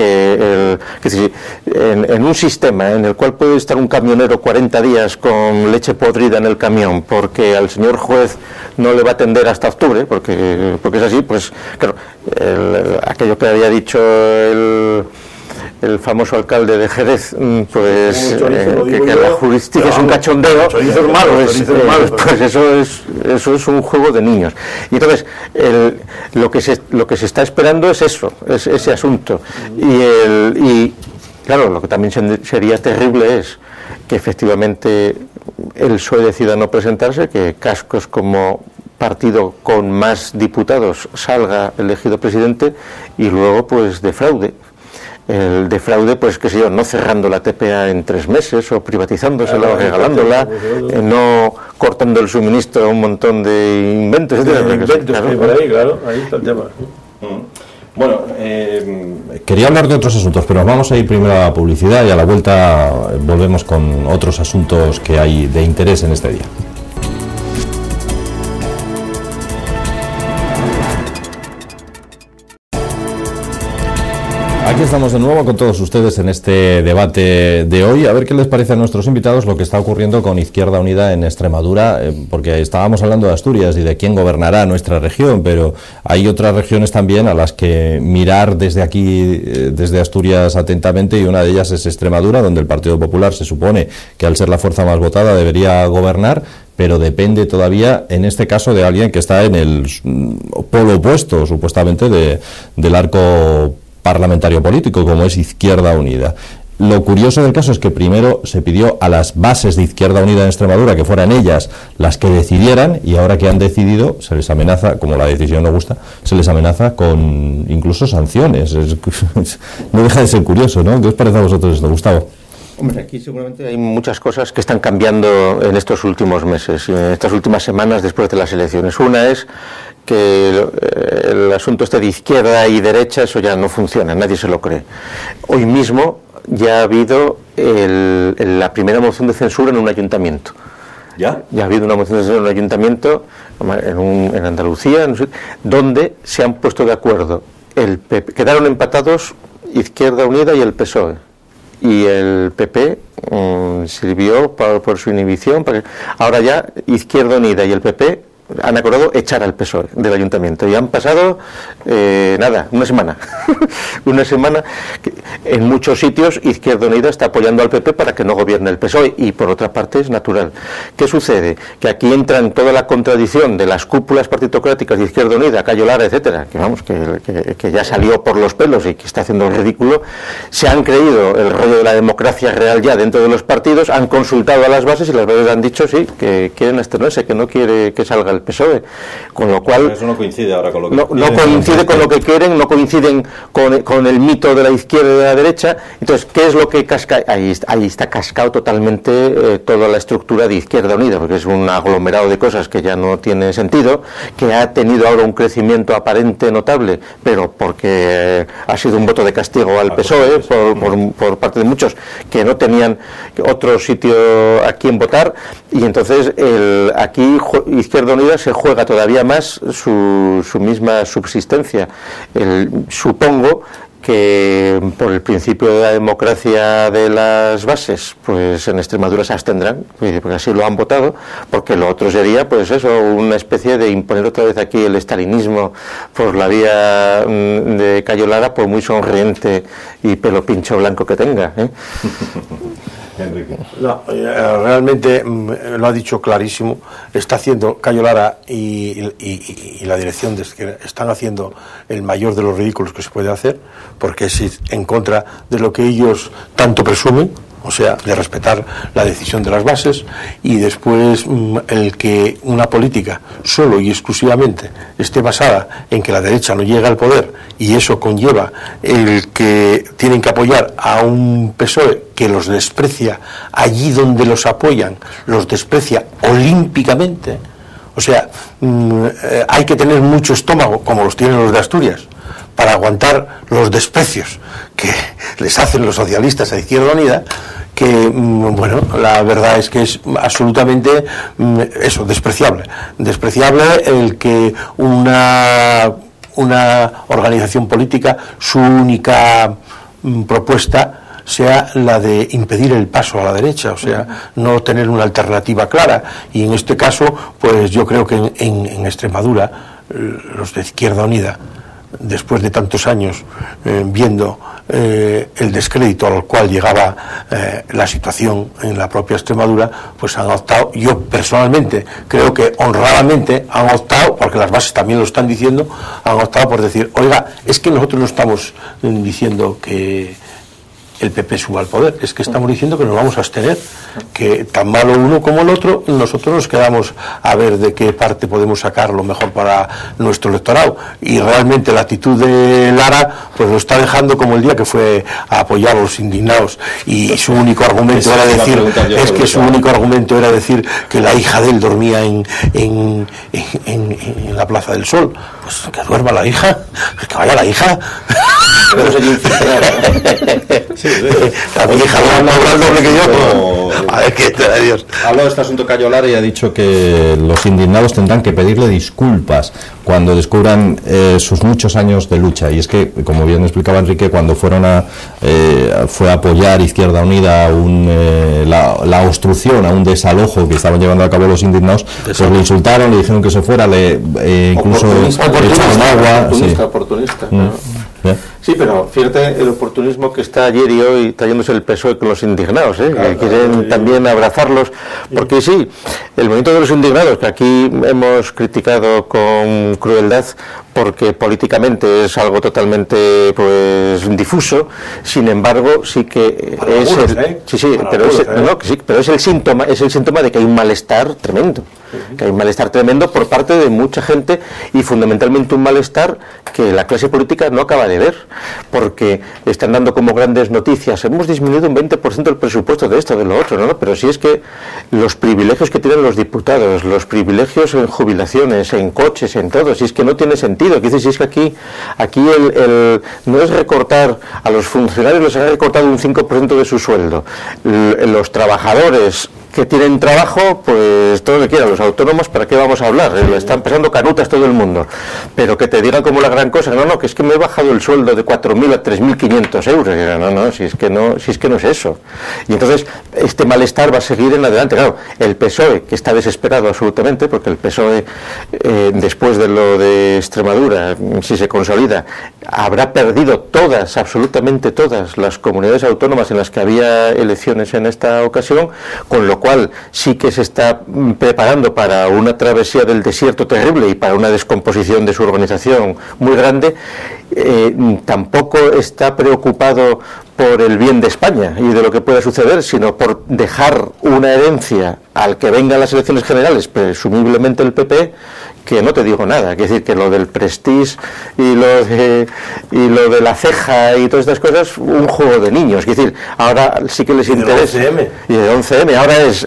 en un sistema en el cual puede estar un camionero 40 días con leche podrida en el camión, porque al señor juez no le va a atender hasta octubre, porque es así, pues claro, aquello que había dicho el famoso alcalde de Jerez, pues que la justicia es un cachondeo, pues eso es un juego de niños. Y entonces lo que se está esperando es eso, es ese asunto. Y claro, lo que también sería terrible es que efectivamente el PSOE decida no presentarse, que Cascos como partido con más diputados salga elegido presidente y luego pues defraude. El defraude, pues qué sé yo, no cerrando la TPA en 3 meses o privatizándosela o regalándola, no cortando el suministro a un montón de inventos, claro, ahí está el tema. Bueno, quería hablar de otros asuntos, pero vamos a ir primero a la publicidad y a la vuelta volvemos con otros asuntos que hay de interés en este día. Aquí estamos de nuevo con todos ustedes en este debate de hoy. A ver qué les parece a nuestros invitados lo que está ocurriendo con Izquierda Unida en Extremadura, porque estábamos hablando de Asturias y de quién gobernará nuestra región, pero hay otras regiones también a las que mirar desde aquí, desde Asturias atentamente, y una de ellas es Extremadura, donde el Partido Popular se supone que al ser la fuerza más votada debería gobernar, pero depende todavía, en este caso, de alguien que está en el polo opuesto, supuestamente, del arco parlamentario político, como es Izquierda Unida. Lo curioso del caso es que primero se pidió a las bases de Izquierda Unida en Extremadura que fueran ellas las que decidieran, y ahora que han decidido se les amenaza, como la decisión no gusta, se les amenaza con incluso sanciones. No deja de ser curioso, ¿no? ¿Qué os parece a vosotros esto, Gustavo? Hombre, aquí seguramente hay muchas cosas que están cambiando en estos últimos meses, en estas últimas semanas después de las elecciones. Una es que el asunto de izquierda y derecha, eso ya no funciona, nadie se lo cree. Hoy mismo ya ha habido la primera moción de censura en un ayuntamiento. ¿Ya? Ya ha habido una moción de censura en un ayuntamiento en Andalucía, donde se han puesto de acuerdo. Quedaron empatados Izquierda Unida y el PSOE. Y el PP sirvió por su inhibición. Ahora ya Izquierda Unida y el PP han acordado echar al PSOE del ayuntamiento y han pasado una semana una semana que en muchos sitios Izquierda Unida está apoyando al PP para que no gobierne el PSOE, y por otra parte es natural. ¿Qué sucede? Que aquí entra en toda la contradicción de las cúpulas partitocráticas de Izquierda Unida, Cayo Lara, etcétera, que ya salió por los pelos y que está haciendo el ridículo. Se han creído el rollo de la democracia real ya dentro de los partidos, han consultado a las bases y las bases han dicho sí, que quieren abstenerse, que no quiere que salga el al PSOE, con lo cual... Pero eso no coincide ahora con lo que no coincide con lo que quieren, no coinciden con el mito de la izquierda y de la derecha. Entonces, ¿qué es lo que casca? Ahí está cascado totalmente toda la estructura de Izquierda Unida, porque es un aglomerado de cosas que ya no tiene sentido, que ha tenido ahora un crecimiento aparente notable, pero porque ha sido un voto de castigo al PSOE por parte de muchos que no tenían otro sitio a quien votar, y entonces aquí Izquierda Unida se juega todavía más su misma subsistencia. Supongo que por el principio de la democracia de las bases, pues en Extremadura se abstendrán, porque así lo han votado, porque lo otro sería, pues eso, una especie de imponer otra vez aquí el estalinismo por la vía de Cayo Lara, por muy sonriente y pelo pincho blanco que tenga, ¿eh? Enrique. No, realmente lo ha dicho clarísimo. Está haciendo Cayo Lara y la dirección de Izquierda están haciendo el mayor de los ridículos que se puede hacer, porque es en contra de lo que ellos tanto presumen, o sea, de respetar la decisión de las bases, y después el que una política solo y exclusivamente esté basada en que la derecha no llega al poder, y eso conlleva el que tienen que apoyar a un PSOE que los desprecia allí donde los apoyan, los desprecia olímpicamente. O sea, hay que tener mucho estómago, como los tienen los de Asturias, para aguantar los desprecios que les hacen los socialistas a Izquierda Unida, que, bueno, la verdad es que es absolutamente eso, despreciable el que una organización política, su única propuesta sea la de impedir el paso a la derecha, o sea, no tener una alternativa clara. Y en este caso, pues yo creo que en Extremadura, los de Izquierda Unida, después de tantos años viendo el descrédito al cual llegaba la situación en la propia Extremadura, pues han optado, yo personalmente creo que honradamente han optado, porque las bases también lo están diciendo, han optado por decir, oiga, es que nosotros no estamos diciendo que el PP suba al poder, es que estamos diciendo que nos vamos a abstener, que tan malo uno como el otro, nosotros nos quedamos a ver de qué parte podemos sacar lo mejor para nuestro electorado. Y realmente la actitud de Lara pues lo está dejando como el día que fue a apoyar a los indignados, y su único argumento era decir, su único argumento era decir que la hija de él dormía en la Plaza del Sol. Pues que duerma la hija, que vaya la hija. Pero sería Sí, la hija habla el doble que yo. A ver qué te da Dios. Ha hablado de este asunto Cayo Lara y ha dicho que los indignados tendrán que pedirle disculpas cuando descubran sus muchos años de lucha. Y es que, como bien explicaba Enrique, cuando fue a apoyar Izquierda Unida la obstrucción a un desalojo que estaban llevando a cabo los indignados, pues le insultaron, le dijeron que se fuera, incluso le echaron agua. Oportunista. ¿Ya? Sí, pero fíjate el oportunismo que está ayer y hoy trayéndose el PSOE con los indignados, que quieren también abrazarlos, porque sí, el movimiento de los indignados, que aquí hemos criticado con crueldad, porque políticamente es algo totalmente pues difuso, sin embargo sí que es pero es el síntoma de que hay un malestar tremendo, por parte de mucha gente, y fundamentalmente un malestar que la clase política no acaba de ver, porque están dando como grandes noticias, hemos disminuido un 20% el presupuesto de esto, de lo otro, ¿no? Pero si es que los privilegios que tienen los diputados, los privilegios en jubilaciones, en coches, en todo, si es que no tiene sentido. Si es que aquí no es recortar a los funcionarios, les han recortado un 5% de su sueldo. Los trabajadores que tienen trabajo, pues todo lo que quieran, los autónomos, ¿para qué vamos a hablar? Le están pasando canutas todo el mundo. Pero que te digan como la gran cosa, no, que es que me he bajado el sueldo de 4.000 a 3.500 euros. No, si es que no es eso. Y entonces este malestar va a seguir en adelante. Claro, el PSOE, que está desesperado absolutamente, porque el PSOE, después de lo de Extremadura, si se consolida, habrá perdido absolutamente todas las comunidades autónomas en las que había elecciones en esta ocasión, con lo cual sí que se está preparando para una travesía del desierto terrible y para una descomposición de su organización muy grande. tampoco está preocupado por el bien de España y de lo que pueda suceder, sino por dejar una herencia al que vengan las elecciones generales, presumiblemente el PP, que no te digo nada, es decir, que lo del Prestige y lo de la ceja y todas estas cosas, un juego de niños, es decir, ahora sí que les interesa. Y de 11M, ahora es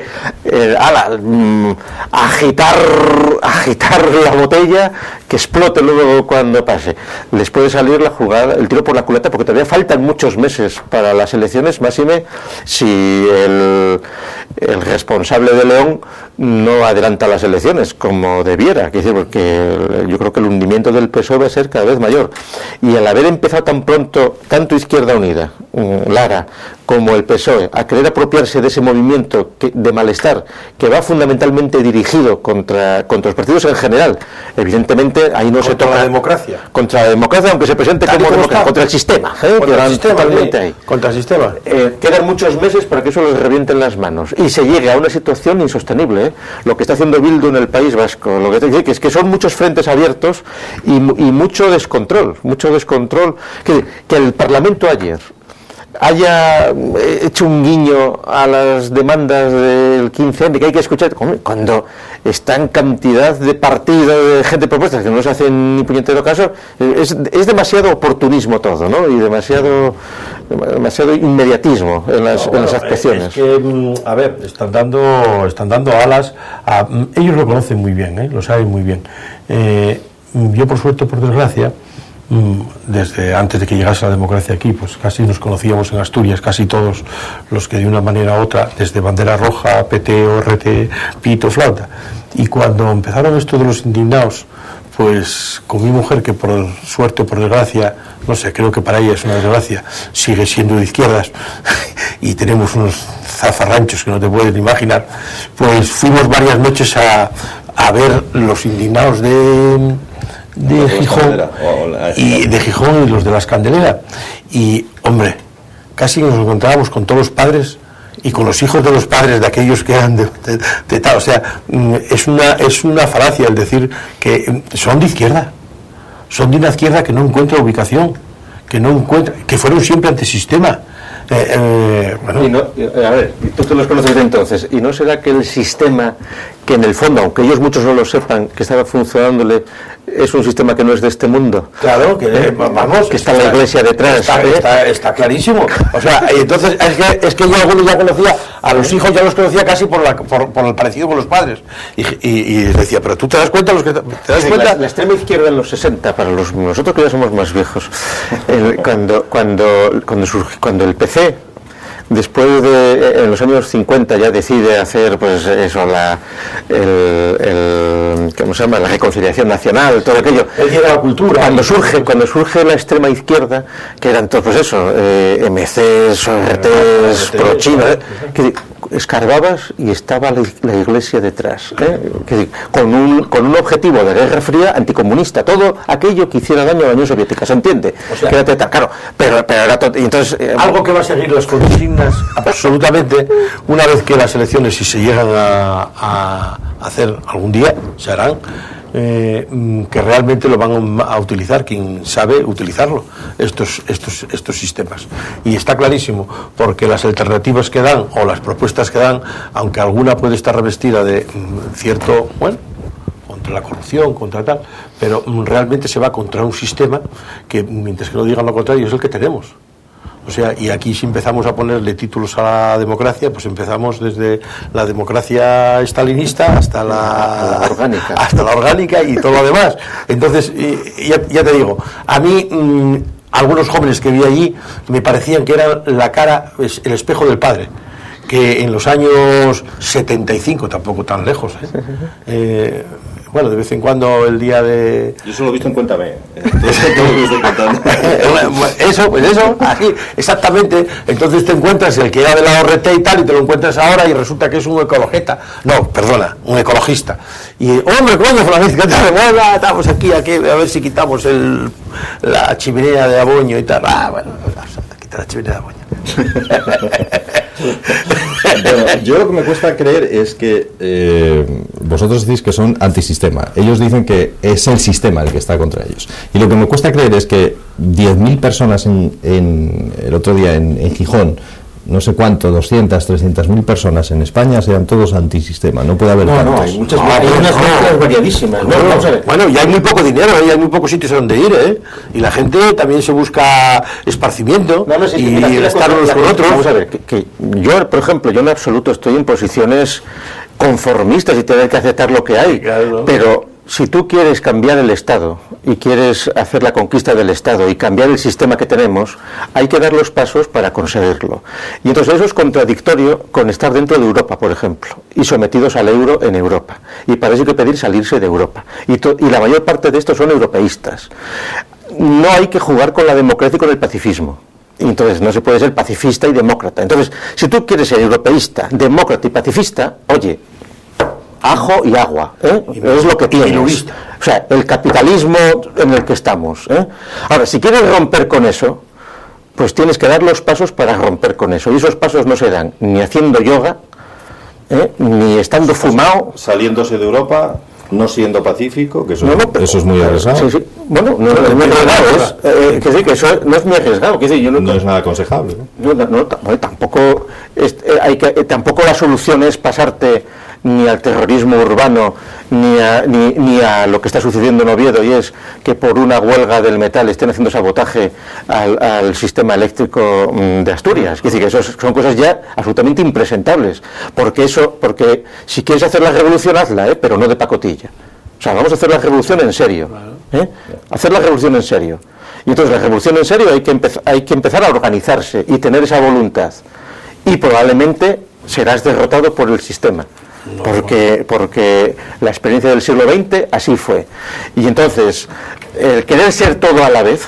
agitar la botella, que explote luego cuando pase. Les puede salir la jugada, el tiro por la culata, porque todavía faltan muchos meses para las elecciones, máxime si el responsable de León no adelanta las elecciones como debiera, que decir, porque yo creo que el hundimiento del PSOE va a ser cada vez mayor, y al haber empezado tan pronto tanto Izquierda Unida, Lara, como el PSOE a querer apropiarse de ese movimiento de malestar que va fundamentalmente dirigido contra los partidos en general, evidentemente ahí no se toca la democracia, contra la democracia, aunque se presente como democracia, contra el sistema, contra el sistema. Quedan muchos meses para que eso les reviente en las manos y se llegue a una situación insostenible, lo que está haciendo Bildu en el País Vasco, lo que te dice que es que son muchos frentes abiertos y mucho descontrol, que el Parlamento ayer haya hecho un guiño a las demandas del 15M, que hay que escuchar, cuando está en cantidad de partidos, de gente propuestas que no se hacen ni puñetero caso, es demasiado oportunismo todo, ¿no? Y demasiado inmediatismo en las actuaciones. Es que, a ver, están dando alas a, ellos lo conocen muy bien, lo saben muy bien. Yo, por suerte, por desgracia, desde antes de que llegase la democracia aquí, pues casi nos conocíamos en Asturias, casi todos los que de una manera u otra, desde bandera roja, PT, ORT, pito, flauta. Y cuando empezaron esto de los indignados, pues con mi mujer, que por suerte o por desgracia, no sé, creo que para ella es una desgracia, sigue siendo de izquierdas y tenemos unos zafarranchos que no te puedes imaginar, pues fuimos varias noches a ver los indignados de Gijón y los de las Candeleras, y hombre, casi nos encontrábamos con todos los padres y con los hijos de los padres de aquellos que eran de tal, o sea, es una falacia el decir que son de izquierda, son de una izquierda que no encuentra ubicación, que fueron siempre antisistema. Bueno. Y no, a ver, tú te los conoces de entonces, ¿y no será que el sistema, que en el fondo, aunque ellos muchos no lo sepan, que estaba funcionándole, es un sistema que no es de este mundo? Claro, que vamos, que está la Iglesia detrás. Está clarísimo. O sea, entonces es que yo algunos ya conocía, a los hijos ya los conocía casi por el parecido con los padres. Y decía, pero tú te das cuenta, ¿te das cuenta? La extrema izquierda en los 60, para nosotros que ya somos más viejos, cuando el PC, después de en los años 50 ya decide hacer pues eso, ¿cómo se llama? La reconciliación nacional, todo aquello. La cultura. Cuando surge la extrema izquierda, que eran todos pues eso, MCs, ORTs, pro-China, que escarbabas y estaba la Iglesia detrás, con un objetivo de guerra fría anticomunista, todo aquello que hiciera daño a la Unión Soviética, ¿se entiende? O sea, claro, pero era todo, y entonces algo que va a seguir las consignas absolutamente una vez que las elecciones, si se llegan a hacer algún día, se harán, que realmente lo van a utilizar quien sabe utilizarlo, estos sistemas, y está clarísimo, porque las alternativas que dan o las propuestas que dan, aunque alguna puede estar revestida de cierto, bueno, contra la corrupción, contra tal, pero realmente se va contra un sistema que, mientras que no digan lo contrario, es el que tenemos. O sea, y aquí si empezamos a ponerle títulos a la democracia, pues empezamos desde la democracia estalinista hasta la orgánica y todo lo demás. Entonces, ya te digo, a mí algunos jóvenes que vi allí me parecían que eran la cara, el espejo del padre, que en los años 75, tampoco tan lejos, bueno, de vez en cuando el día de... Yo solo he visto en Cuéntame. Eso, aquí, exactamente. Entonces te encuentras el que era de la ORT y tal, y te lo encuentras ahora y resulta que es un ecologeta. No, perdona, un ecologista. Y, hombre, ¿cuándo, Francisco? Estamos aquí, a ver si quitamos la chimenea de Aboño y tal. Bueno, quita la chimenea de Aboño. Bueno, yo lo que me cuesta creer es que vosotros decís que son antisistema. Ellos dicen que es el sistema el que está contra ellos. Y lo que me cuesta creer es que 10.000 personas el otro día en Gijón, no sé cuánto, 200, 300.000 personas en España sean todos antisistema. No puede haber tantos. No, hay muchas, hay unas mezclas variadísimas. Bueno, y hay muy poco dinero, y hay muy pocos sitios a donde ir, ¿eh? Y la gente también se busca esparcimiento y estar unos con otros. Vamos a ver, que yo, por ejemplo, yo en absoluto estoy en posiciones conformistas y tener que aceptar lo que hay, claro. Pero si tú quieres cambiar el Estado y quieres hacer la conquista del Estado y cambiar el sistema que tenemos, hay que dar los pasos para conseguirlo. Y entonces eso es contradictorio con estar dentro de Europa, por ejemplo, y sometidos al euro en Europa. Y para eso hay que pedir salirse de Europa. Y la mayor parte de estos son europeístas. No hay que jugar con la democracia y con el pacifismo. Entonces no se puede ser pacifista y demócrata. Entonces, si tú quieres ser europeísta, demócrata y pacifista, oye, ajo y agua, es lo que tienes. O sea, el capitalismo en el que estamos. Ahora, si quieres romper con eso, pues tienes que dar los pasos para romper con eso. Y esos pasos no se dan ni haciendo yoga, ni estando fumado. Saliéndose de Europa, no siendo pacífico, que eso, eso es muy arriesgado. Sí. Bueno, no es muy arriesgado, que eso no es muy arriesgado. No es nada aconsejable. Tampoco tampoco la solución es pasarte ni al terrorismo urbano ni a lo que está sucediendo en Oviedo, y es que por una huelga del metal estén haciendo sabotaje al sistema eléctrico de Asturias. Es decir, que eso son cosas ya absolutamente impresentables, porque si quieres hacer la revolución, hazla, pero no de pacotilla. O sea, vamos a hacer la revolución en serio, hacer la revolución en serio. Y entonces la revolución en serio hay que empezar a organizarse y tener esa voluntad, y probablemente serás derrotado por el sistema. Porque la experiencia del siglo XX así fue. Y entonces, el querer ser todo a la vez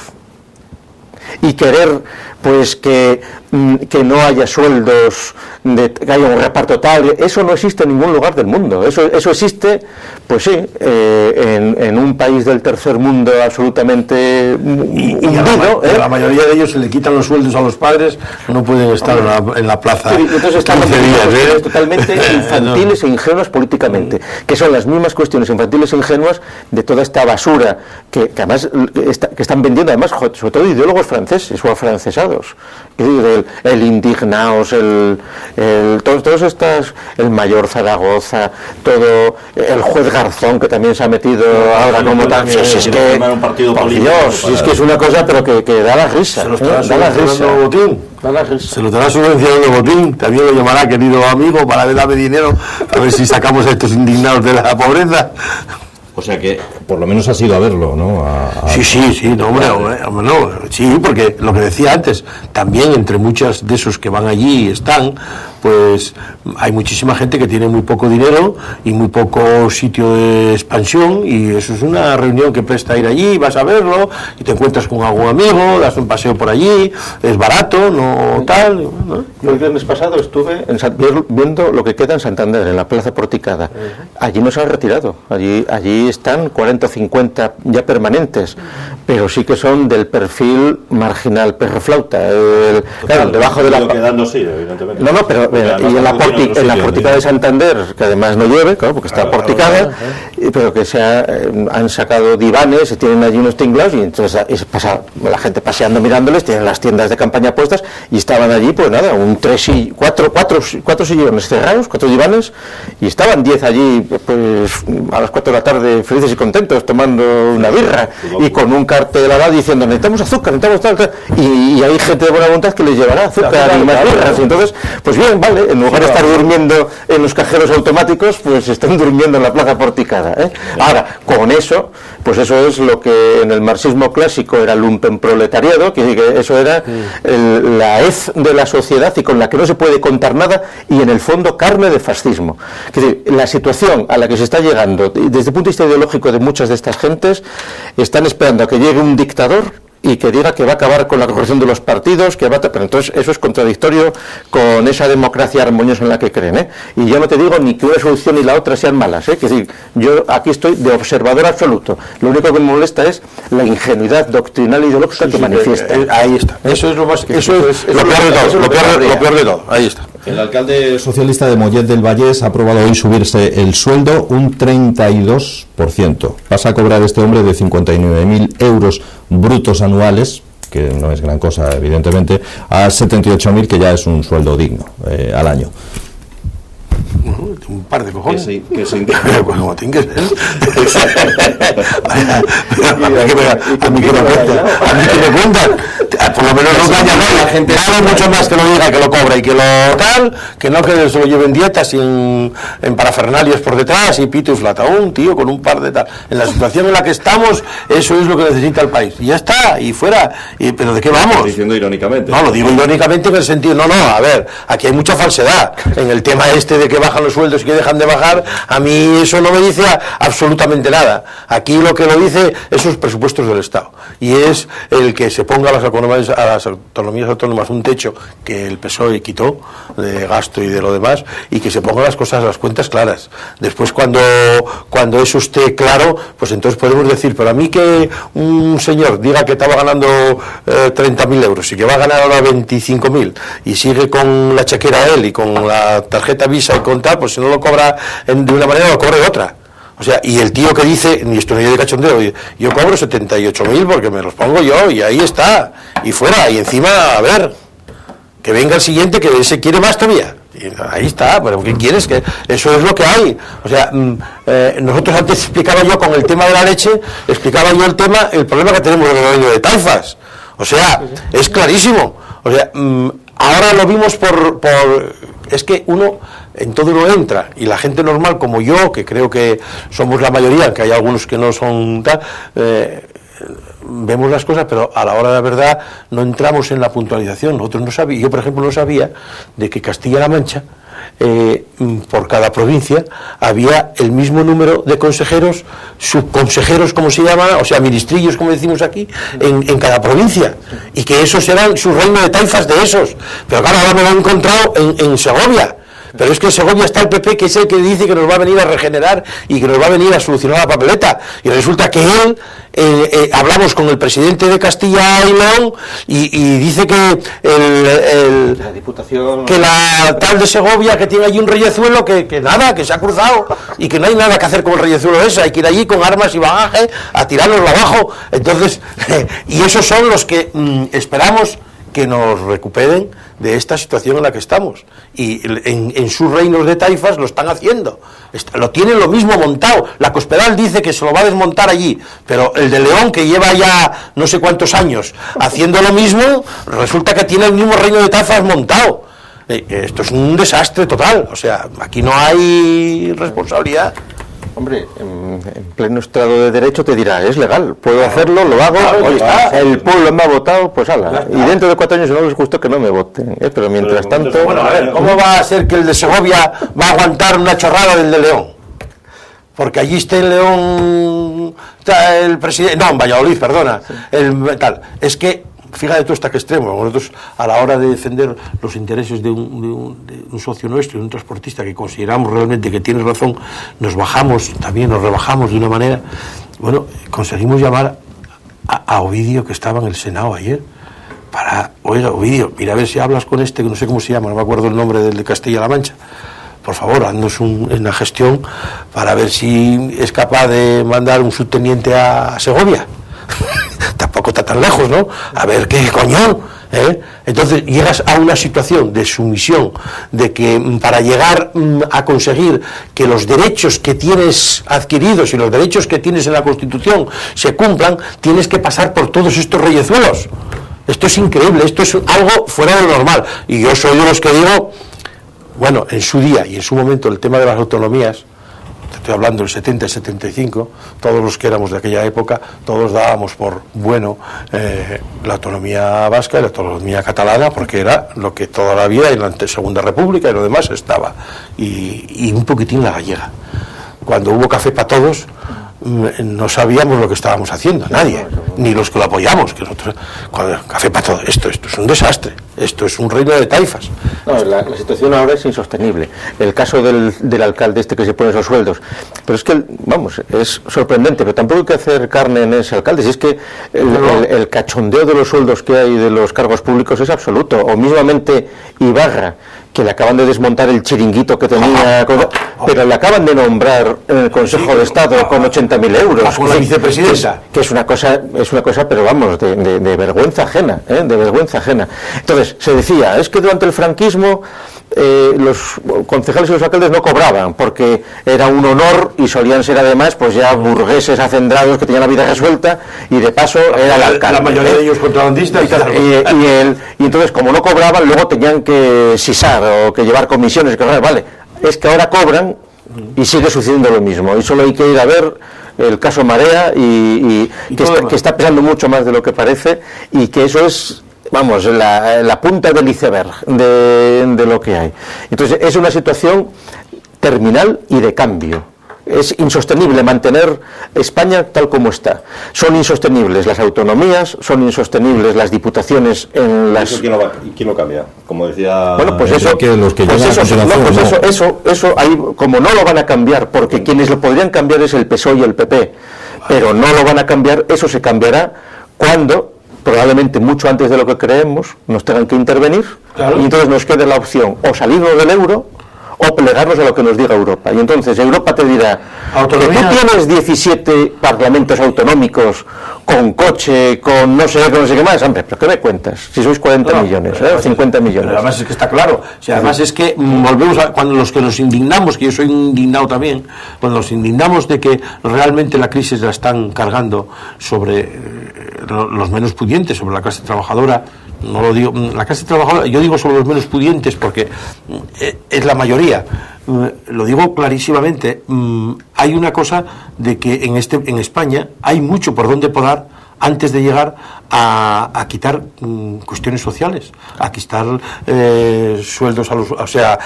y querer pues que no haya sueldos, que haya un reparto tal, eso no existe en ningún lugar del mundo. Eso existe, pues sí, en un país del tercer mundo absolutamente hundido. A la mayoría de ellos se le quitan los sueldos a los padres, no pueden estar en la plaza. Sí, entonces están totalmente infantiles e ingenuas políticamente, que son las mismas cuestiones infantiles e ingenuas de toda esta basura que además que están vendiendo, además, sobre todo ideólogos franceses o afrancesados. Es decir, el Indignaos, todos estas, el mayor Zaragoza, todo el juez Garzón, que también se ha metido ahora como tal. Es que, por Dios, es que es una cosa, pero que da la risa. Se lo estará subvencionando Botín. Se lo estará subvencionando Botín. También lo llamará, querido amigo, para darme dinero, a ver si sacamos a estos indignados de la pobreza. O sea que por lo menos has ido a verlo, ¿no? Sí, no, sí, porque lo que decía antes, también entre muchos de esos que van allí y están, pues hay muchísima gente que tiene muy poco dinero y muy poco sitio de expansión, y eso es una reunión que presta ir allí, vas a verlo y te encuentras con algún amigo, das un paseo por allí, es barato, no tal, ¿no? Yo el viernes pasado estuve viendo lo que queda en Santander, en la Plaza Porticada. Allí no se han retirado, allí están 40 o 50 ya permanentes, pero sí que son del perfil marginal, perroflauta. Claro, debajo de la... quedando sí, evidentemente. No, pero y en la Porticada de Santander, que además no llueve, claro, porque está porticada, pero que han sacado divanes, y tienen allí unos tinglados, y entonces la gente paseando mirándoles, tienen las tiendas de campaña puestas, y estaban allí, pues nada, cuatro sillones cerrados, 4 divanes, y estaban 10 allí, pues a las 4 de la tarde, felices y contentos, tomando una birra, y con un cartel al lado diciendo, necesitamos azúcar, necesitamos tal, y hay gente de buena voluntad que les llevará azúcar y más birras, y entonces, pues bien, vale, en lugar de estar durmiendo en los cajeros automáticos, pues están durmiendo en la Plaza Porticada, Ahora, con eso, pues eso es lo que en el marxismo clásico era lumpenproletariado, que eso era la hez de la sociedad y con la que no se puede contar nada, y en el fondo carne de fascismo. Es decir, la situación a la que se está llegando, desde el punto de vista ideológico de muchas de estas gentes, están esperando a que llegue un dictador y que diga que va a acabar con la corrupción de los partidos, pero entonces eso es contradictorio con esa democracia armoniosa en la que creen, Y yo no te digo ni que una solución ni la otra sean malas, Es decir, yo aquí estoy de observador absoluto. Lo único que me molesta es la ingenuidad doctrinal e ideológica que manifiesta. Ahí está. Eso es lo más, eso es lo peor de todo. Ahí está. El alcalde socialista de Mollet del Vallès ha aprobado hoy subirse el sueldo un 32%. Pasa a cobrar este hombre de 59.000 euros brutos anuales, que no es gran cosa evidentemente, a 78.000, que ya es un sueldo digno al año. Un par de cojones. Que se como tiene que ser. A mí que me cuentan. Por lo menos no caña nada. La gente sabe mucho más que lo diga, que lo cobra y que lo tal, que no que se lo lleven dietas y en parafernalias por detrás y pito y flata. Un tío con un par de tal. En la situación en la que estamos, eso es lo que necesita el país. Y ya está, y fuera. Pero ¿de qué vamos? diciendo irónicamente. No, lo digo irónicamente en el sentido, no, a ver, aquí hay mucha falsedad. En el tema este de que bajan los sueldos y que dejan de bajar, a mí eso no me dice absolutamente nada. Aquí lo que lo dice es los presupuestos del Estado. Y es el que se ponga a las autonomías autónomas un techo que el PSOE quitó de gasto y de lo demás, y que se pongan las cuentas claras. Después cuando eso esté claro, pues entonces podemos decir, pero a mí que un señor diga que estaba ganando 30.000 euros y que va a ganar ahora 25.000 y sigue con la chequera él y con la tarjeta Visa y con tal, pues si no lo cobra de una manera, lo cobra de otra. O sea, y el tío que dice, ni esto ni de cachondeo, yo cobro 78.000 porque me los pongo yo, y ahí está, y fuera, y encima, a ver, que venga el siguiente que se quiere más todavía. Y ahí está, pero ¿qué quieres? Que eso es lo que hay. O sea, nosotros antes explicaba yo con el tema de la leche, explicaba yo el problema que tenemos en el reino de taifas. O sea, es clarísimo. O sea, ahora lo vimos es que uno en todo uno entra, y la gente normal como yo, que creo que somos la mayoría, que hay algunos que no son tal, vemos las cosas, pero a la hora de la verdad no entramos en la puntualización. Nosotros no sabíamos, yo por ejemplo no sabía de que Castilla-La Mancha, por cada provincia había el mismo número de consejeros, subconsejeros como se llama, o sea, ministrillos como decimos aquí, en cada provincia, y que esos eran su reino de taifas de esos. Pero claro, ahora me lo he encontrado en Segovia. Pero es que en Segovia está el PP, que es el que dice que nos va a venir a regenerar y que nos va a venir a solucionar la papeleta. Y resulta que él, hablamos con el presidente de Castilla y León, y dice que la Diputación, que la tal de Segovia, que tiene allí un reyezuelo, que nada, que se ha cruzado, y que no hay nada que hacer con el reyezuelo ese, hay que ir allí con armas y bagaje a tirarnoslo abajo. Entonces, y esos son los que esperamos que nos recuperen de esta situación en la que estamos, y en sus reinos de taifas lo están haciendo, lo tienen lo mismo montado. La Cospedal dice que se lo va a desmontar allí, pero el de León, que lleva ya no sé cuántos años haciendo lo mismo, resulta que tiene el mismo reino de taifas montado. Esto es un desastre total. O sea, aquí no hay responsabilidad. Hombre, en pleno Estado de Derecho te dirá, es legal, puedo hacerlo, lo hago, oye, el pueblo me ha votado, pues ala, y dentro de 4 años no les gustó que no me voten, pero mientras tanto... Bueno, a ver, ¿cómo va a ser que el de Segovia va a aguantar una chorrada del de León? Porque allí está en León el presidente, no, en Valladolid, perdona, el tal, es que fíjate tú hasta qué extremo. Nosotros, a la hora de defender los intereses de un socio nuestro, de un transportista que consideramos realmente que tiene razón, nos rebajamos de una manera. Bueno, conseguimos llamar a Ovidio, que estaba en el Senado ayer, oiga, Ovidio, mira a ver si hablas con este, que no sé cómo se llama, no me acuerdo el nombre del de Castilla-La Mancha. Por favor, haznos en la gestión para ver si es capaz de mandar un subteniente a Segovia. Tampoco está tan lejos, ¿no? A ver qué coño, ¿eh? Entonces llegas a una situación de sumisión, de que para llegar a conseguir que los derechos que tienes adquiridos y los derechos que tienes en la Constitución se cumplan, tienes que pasar por todos estos reyezuelos. Esto es increíble, esto es algo fuera de lo normal. Y yo soy de los que digo, bueno, en su día y en su momento el tema de las autonomías, estoy hablando del 70 y 75, todos los que éramos de aquella época, todos dábamos por bueno la autonomía vasca y la autonomía catalana, porque era lo que toda la vida en la Segunda República y lo demás estaba, y un poquitín la gallega. Cuando hubo café para todos, no sabíamos lo que estábamos haciendo, nadie, ni los que lo apoyamos, que nosotros, café para todos, esto es un desastre, esto es un reino de taifas. No, la situación ahora es insostenible. El caso del alcalde este que se pone esos sueldos, pero es que, vamos, es sorprendente, pero tampoco hay que hacer carne en ese alcalde, si es que el cachondeo de los sueldos que hay de los cargos públicos es absoluto, o mismamente Ibarra, que le acaban de desmontar el chiringuito que tenía, pero le acaban de nombrar en el Consejo de Estado con 80.000 euros. Con la vicepresidenta. Que es una cosa, pero vamos, de vergüenza ajena, de vergüenza ajena. Entonces, se decía, es que durante el franquismo los concejales y los alcaldes no cobraban, porque era un honor y solían ser además pues ya burgueses hacendrados que tenían la vida resuelta y de paso era el alcalde. La mayoría de ellos contrabandistas. Y entonces, como no cobraban, luego tenían que sisar o que llevar comisiones. Vale, es que ahora cobran y sigue sucediendo lo mismo. Y solo hay que ir a ver el caso Marea y que está pesando mucho más de lo que parece y que eso es, vamos, la punta del iceberg de lo que hay. Entonces, es una situación terminal y de cambio. Es insostenible mantener España tal como está. Son insostenibles las autonomías, son insostenibles las diputaciones en las... ¿Quién lo cambia? Como decía... Bueno, pues eso, que los que eso ahí, como no lo van a cambiar, porque quienes lo podrían cambiar es el PSOE y el PP, pero no lo van a cambiar, eso se cambiará cuando, probablemente mucho antes de lo que creemos, nos tengan que intervenir, claro. Y entonces nos quede la opción o salirnos del euro o plegarnos a lo que nos diga Europa. Y entonces Europa te dirá, que tú tienes 17 parlamentos autonómicos con coche, con no sé qué más, hombre, pero ¿qué me cuentas? Si sois 40 millones, 50 millones. Pero además es que está claro, o sea, además es que volvemos a cuando los que nos indignamos, que yo soy indignado también, cuando nos indignamos de que realmente la crisis la están cargando sobre los menos pudientes, sobre la clase trabajadora. No lo digo, la clase trabajadora, yo digo sobre los menos pudientes porque es la mayoría. Lo digo clarísimamente. Hay una cosa de que en España hay mucho por donde podar antes de llegar a quitar cuestiones sociales, a quitar sueldos a los, o sea,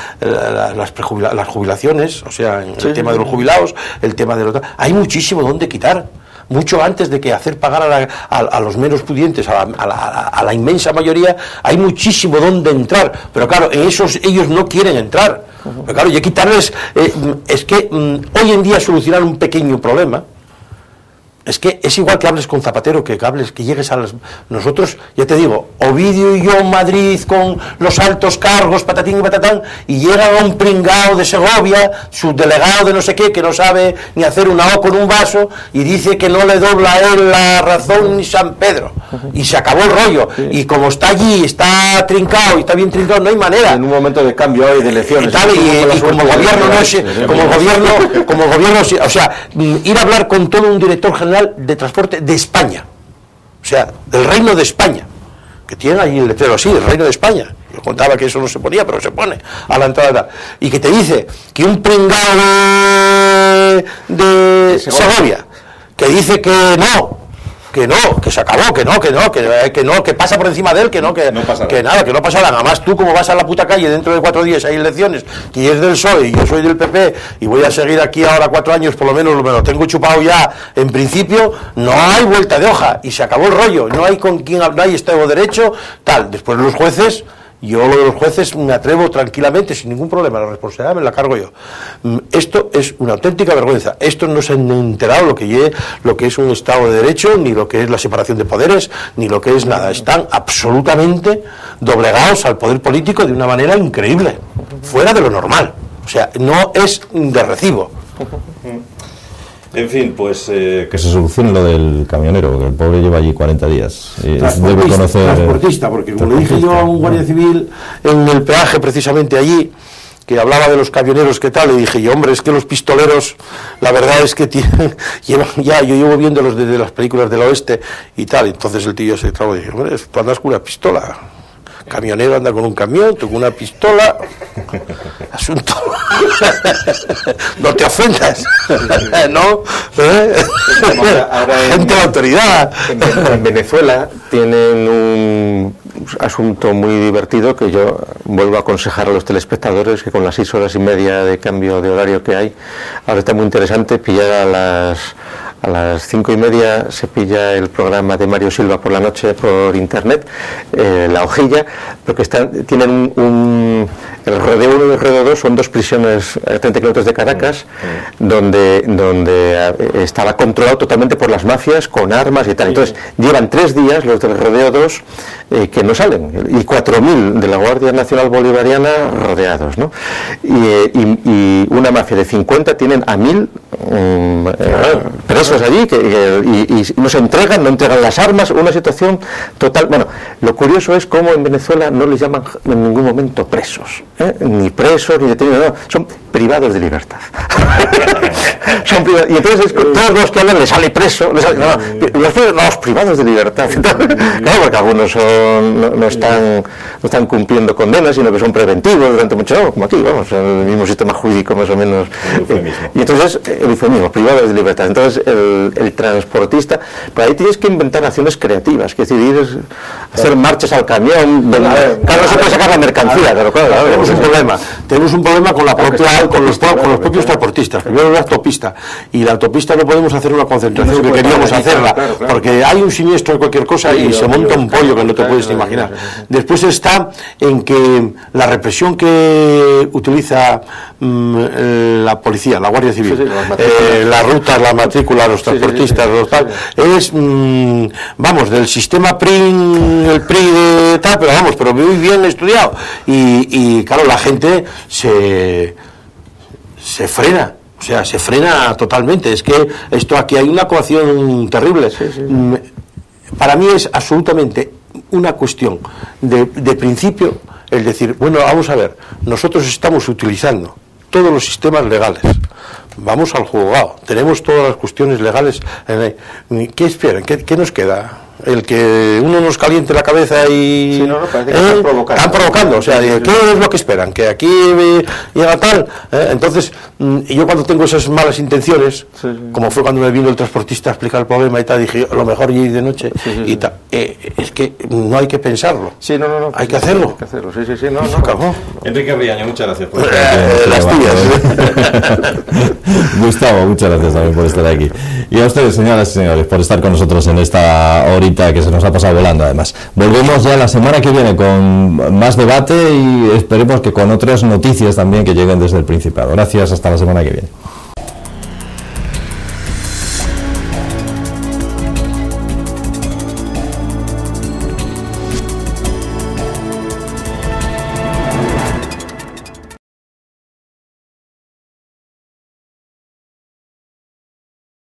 las jubilaciones, o sea, el tema de los jubilados, el tema de los... Hay muchísimo donde quitar. Mucho antes de que hacer pagar a los menos pudientes, a la inmensa mayoría, hay muchísimo donde entrar. Pero claro, en esos ellos no quieren entrar. Pero claro, y quitarles... es que hoy en día solucionar un pequeño problema, es que es igual que hables con Zapatero, que llegues a las... Nosotros, ya te digo, Ovidio y yo en Madrid con los altos cargos, patatín y patatán, y llega un pringao de Segovia, subdelegado de no sé qué, que no sabe ni hacer una O con un vaso, y dice que no le dobla a él la razón ni San Pedro. Y se acabó el rollo. Y como está allí, está trincado, y está bien trincado, no hay manera. En un momento de cambio hoy de elecciones. Y como gobierno no es... Como gobierno, o sea, ir a hablar con todo un director general de transporte de España, o sea, del Reino de España, que tiene ahí el letrero así, el Reino de España. Yo contaba que eso no se ponía, pero se pone a la entrada, y que te dice que un pringado de Segovia, que dice que se acabó, que pasa por encima de él, que no pasa nada más. Tú, como vas a la puta calle dentro de 4 días hay elecciones, que es del PSOE y yo soy del PP y voy a seguir aquí ahora 4 años, por lo menos me lo tengo chupado ya, en principio no hay vuelta de hoja y se acabó el rollo, no hay con quién, no hay Estado de Derecho, tal. Después los jueces, yo lo de los jueces me atrevo tranquilamente, sin ningún problema, la responsabilidad me la cargo yo. Esto es una auténtica vergüenza. Estos no se han enterado lo que es un Estado de Derecho, ni lo que es la separación de poderes, ni lo que es nada. Están absolutamente doblegados al poder político de una manera increíble, fuera de lo normal. O sea, no es de recibo. En fin, pues... que se solucione lo del camionero, que el pobre lleva allí 40 días. Debe conocer... Transportista, porque como le dije yo a un guardia civil en el peaje precisamente allí, que hablaba de los camioneros, ¿qué tal? Le dije yo, hombre, es que los pistoleros, la verdad es que tienen... yo llevo viendo los de las películas del oeste y tal, entonces el tío se trabó y dije, hombre, tú andas con una pistola. Camionero anda con un camión, tú con una pistola. Asunto. No te ofendas. ¿No? Gente de autoridad. En Venezuela tienen un asunto muy divertido que yo vuelvo a aconsejar a los telespectadores, que con las 6 horas y media de cambio de horario que hay, ahora está muy interesante pillar a las 5:30 se pilla el programa de Mario Silva por la noche por internet, La Hojilla, porque tienen el Rodeo 1 y el Rodeo 2 son dos prisiones a 30 kilómetros de Caracas, donde estaba controlado totalmente por las mafias, con armas y tal. Entonces, llevan 3 días los del Rodeo 2 que no salen, y 4.000 de la Guardia Nacional Bolivariana rodeados, ¿no? Y una mafia de 50 tienen a 1.000 presos allí y no se entregan, no entregan las armas, una situación total. Bueno, lo curioso es cómo en Venezuela no les llaman en ningún momento presos, ni presos, ni detenidos, no, son privados de libertad. Son privados, y entonces todos los que hablan les sale preso, los privados de libertad. Entonces, claro, porque algunos no están cumpliendo condenas, sino que son preventivos durante mucho tiempo, como aquí, vamos, en el mismo sistema jurídico más o menos. Y entonces, el eufemismo, privados de libertad. Entonces, el transportista, pues ahí tienes que inventar acciones creativas, que es decir, hacer marchas al camión, claro, no se puede sacar la mercancía, claro, tenemos un problema con la propia, con los propios transportistas. Primero la autopista, y la autopista no podemos hacer una concentración que queríamos hacerla, porque hay un siniestro de cualquier cosa y se monta un pollo que no te puedes imaginar. Después está en que la represión que utiliza la policía, la Guardia Civil, las rutas, las matrículas, los transportistas, es, vamos, del sistema PRI, el PRI de tal, pero muy bien estudiado, y claro, la gente se frena. O sea, se frena totalmente. Es que aquí hay una coacción terrible. Para mí es absolutamente una cuestión de principio, el decir, bueno, vamos a ver, nosotros estamos utilizando todos los sistemas legales, vamos al juzgado, tenemos todas las cuestiones legales. ¿Qué esperan? ¿Qué nos queda? El que uno nos caliente la cabeza y... Sí, parece que están provocando. O sea, ¿qué es lo que esperan? Que aquí llega tal. Entonces, yo cuando tengo esas malas intenciones, como fue cuando me vino el transportista a explicar el problema y tal, dije, a lo mejor ir de noche y tal. Es que no hay que pensarlo. Hay que hacerlo. Enrique Riaño, muchas gracias por las tías. Gustavo, muchas gracias también por estar aquí. Y a ustedes, señoras y señores, por estar con nosotros en esta horita que se nos ha pasado volando, además. Volvemos ya la semana que viene con más debate y esperemos que con otras noticias también que lleguen desde el Principado. Gracias, hasta la semana que viene.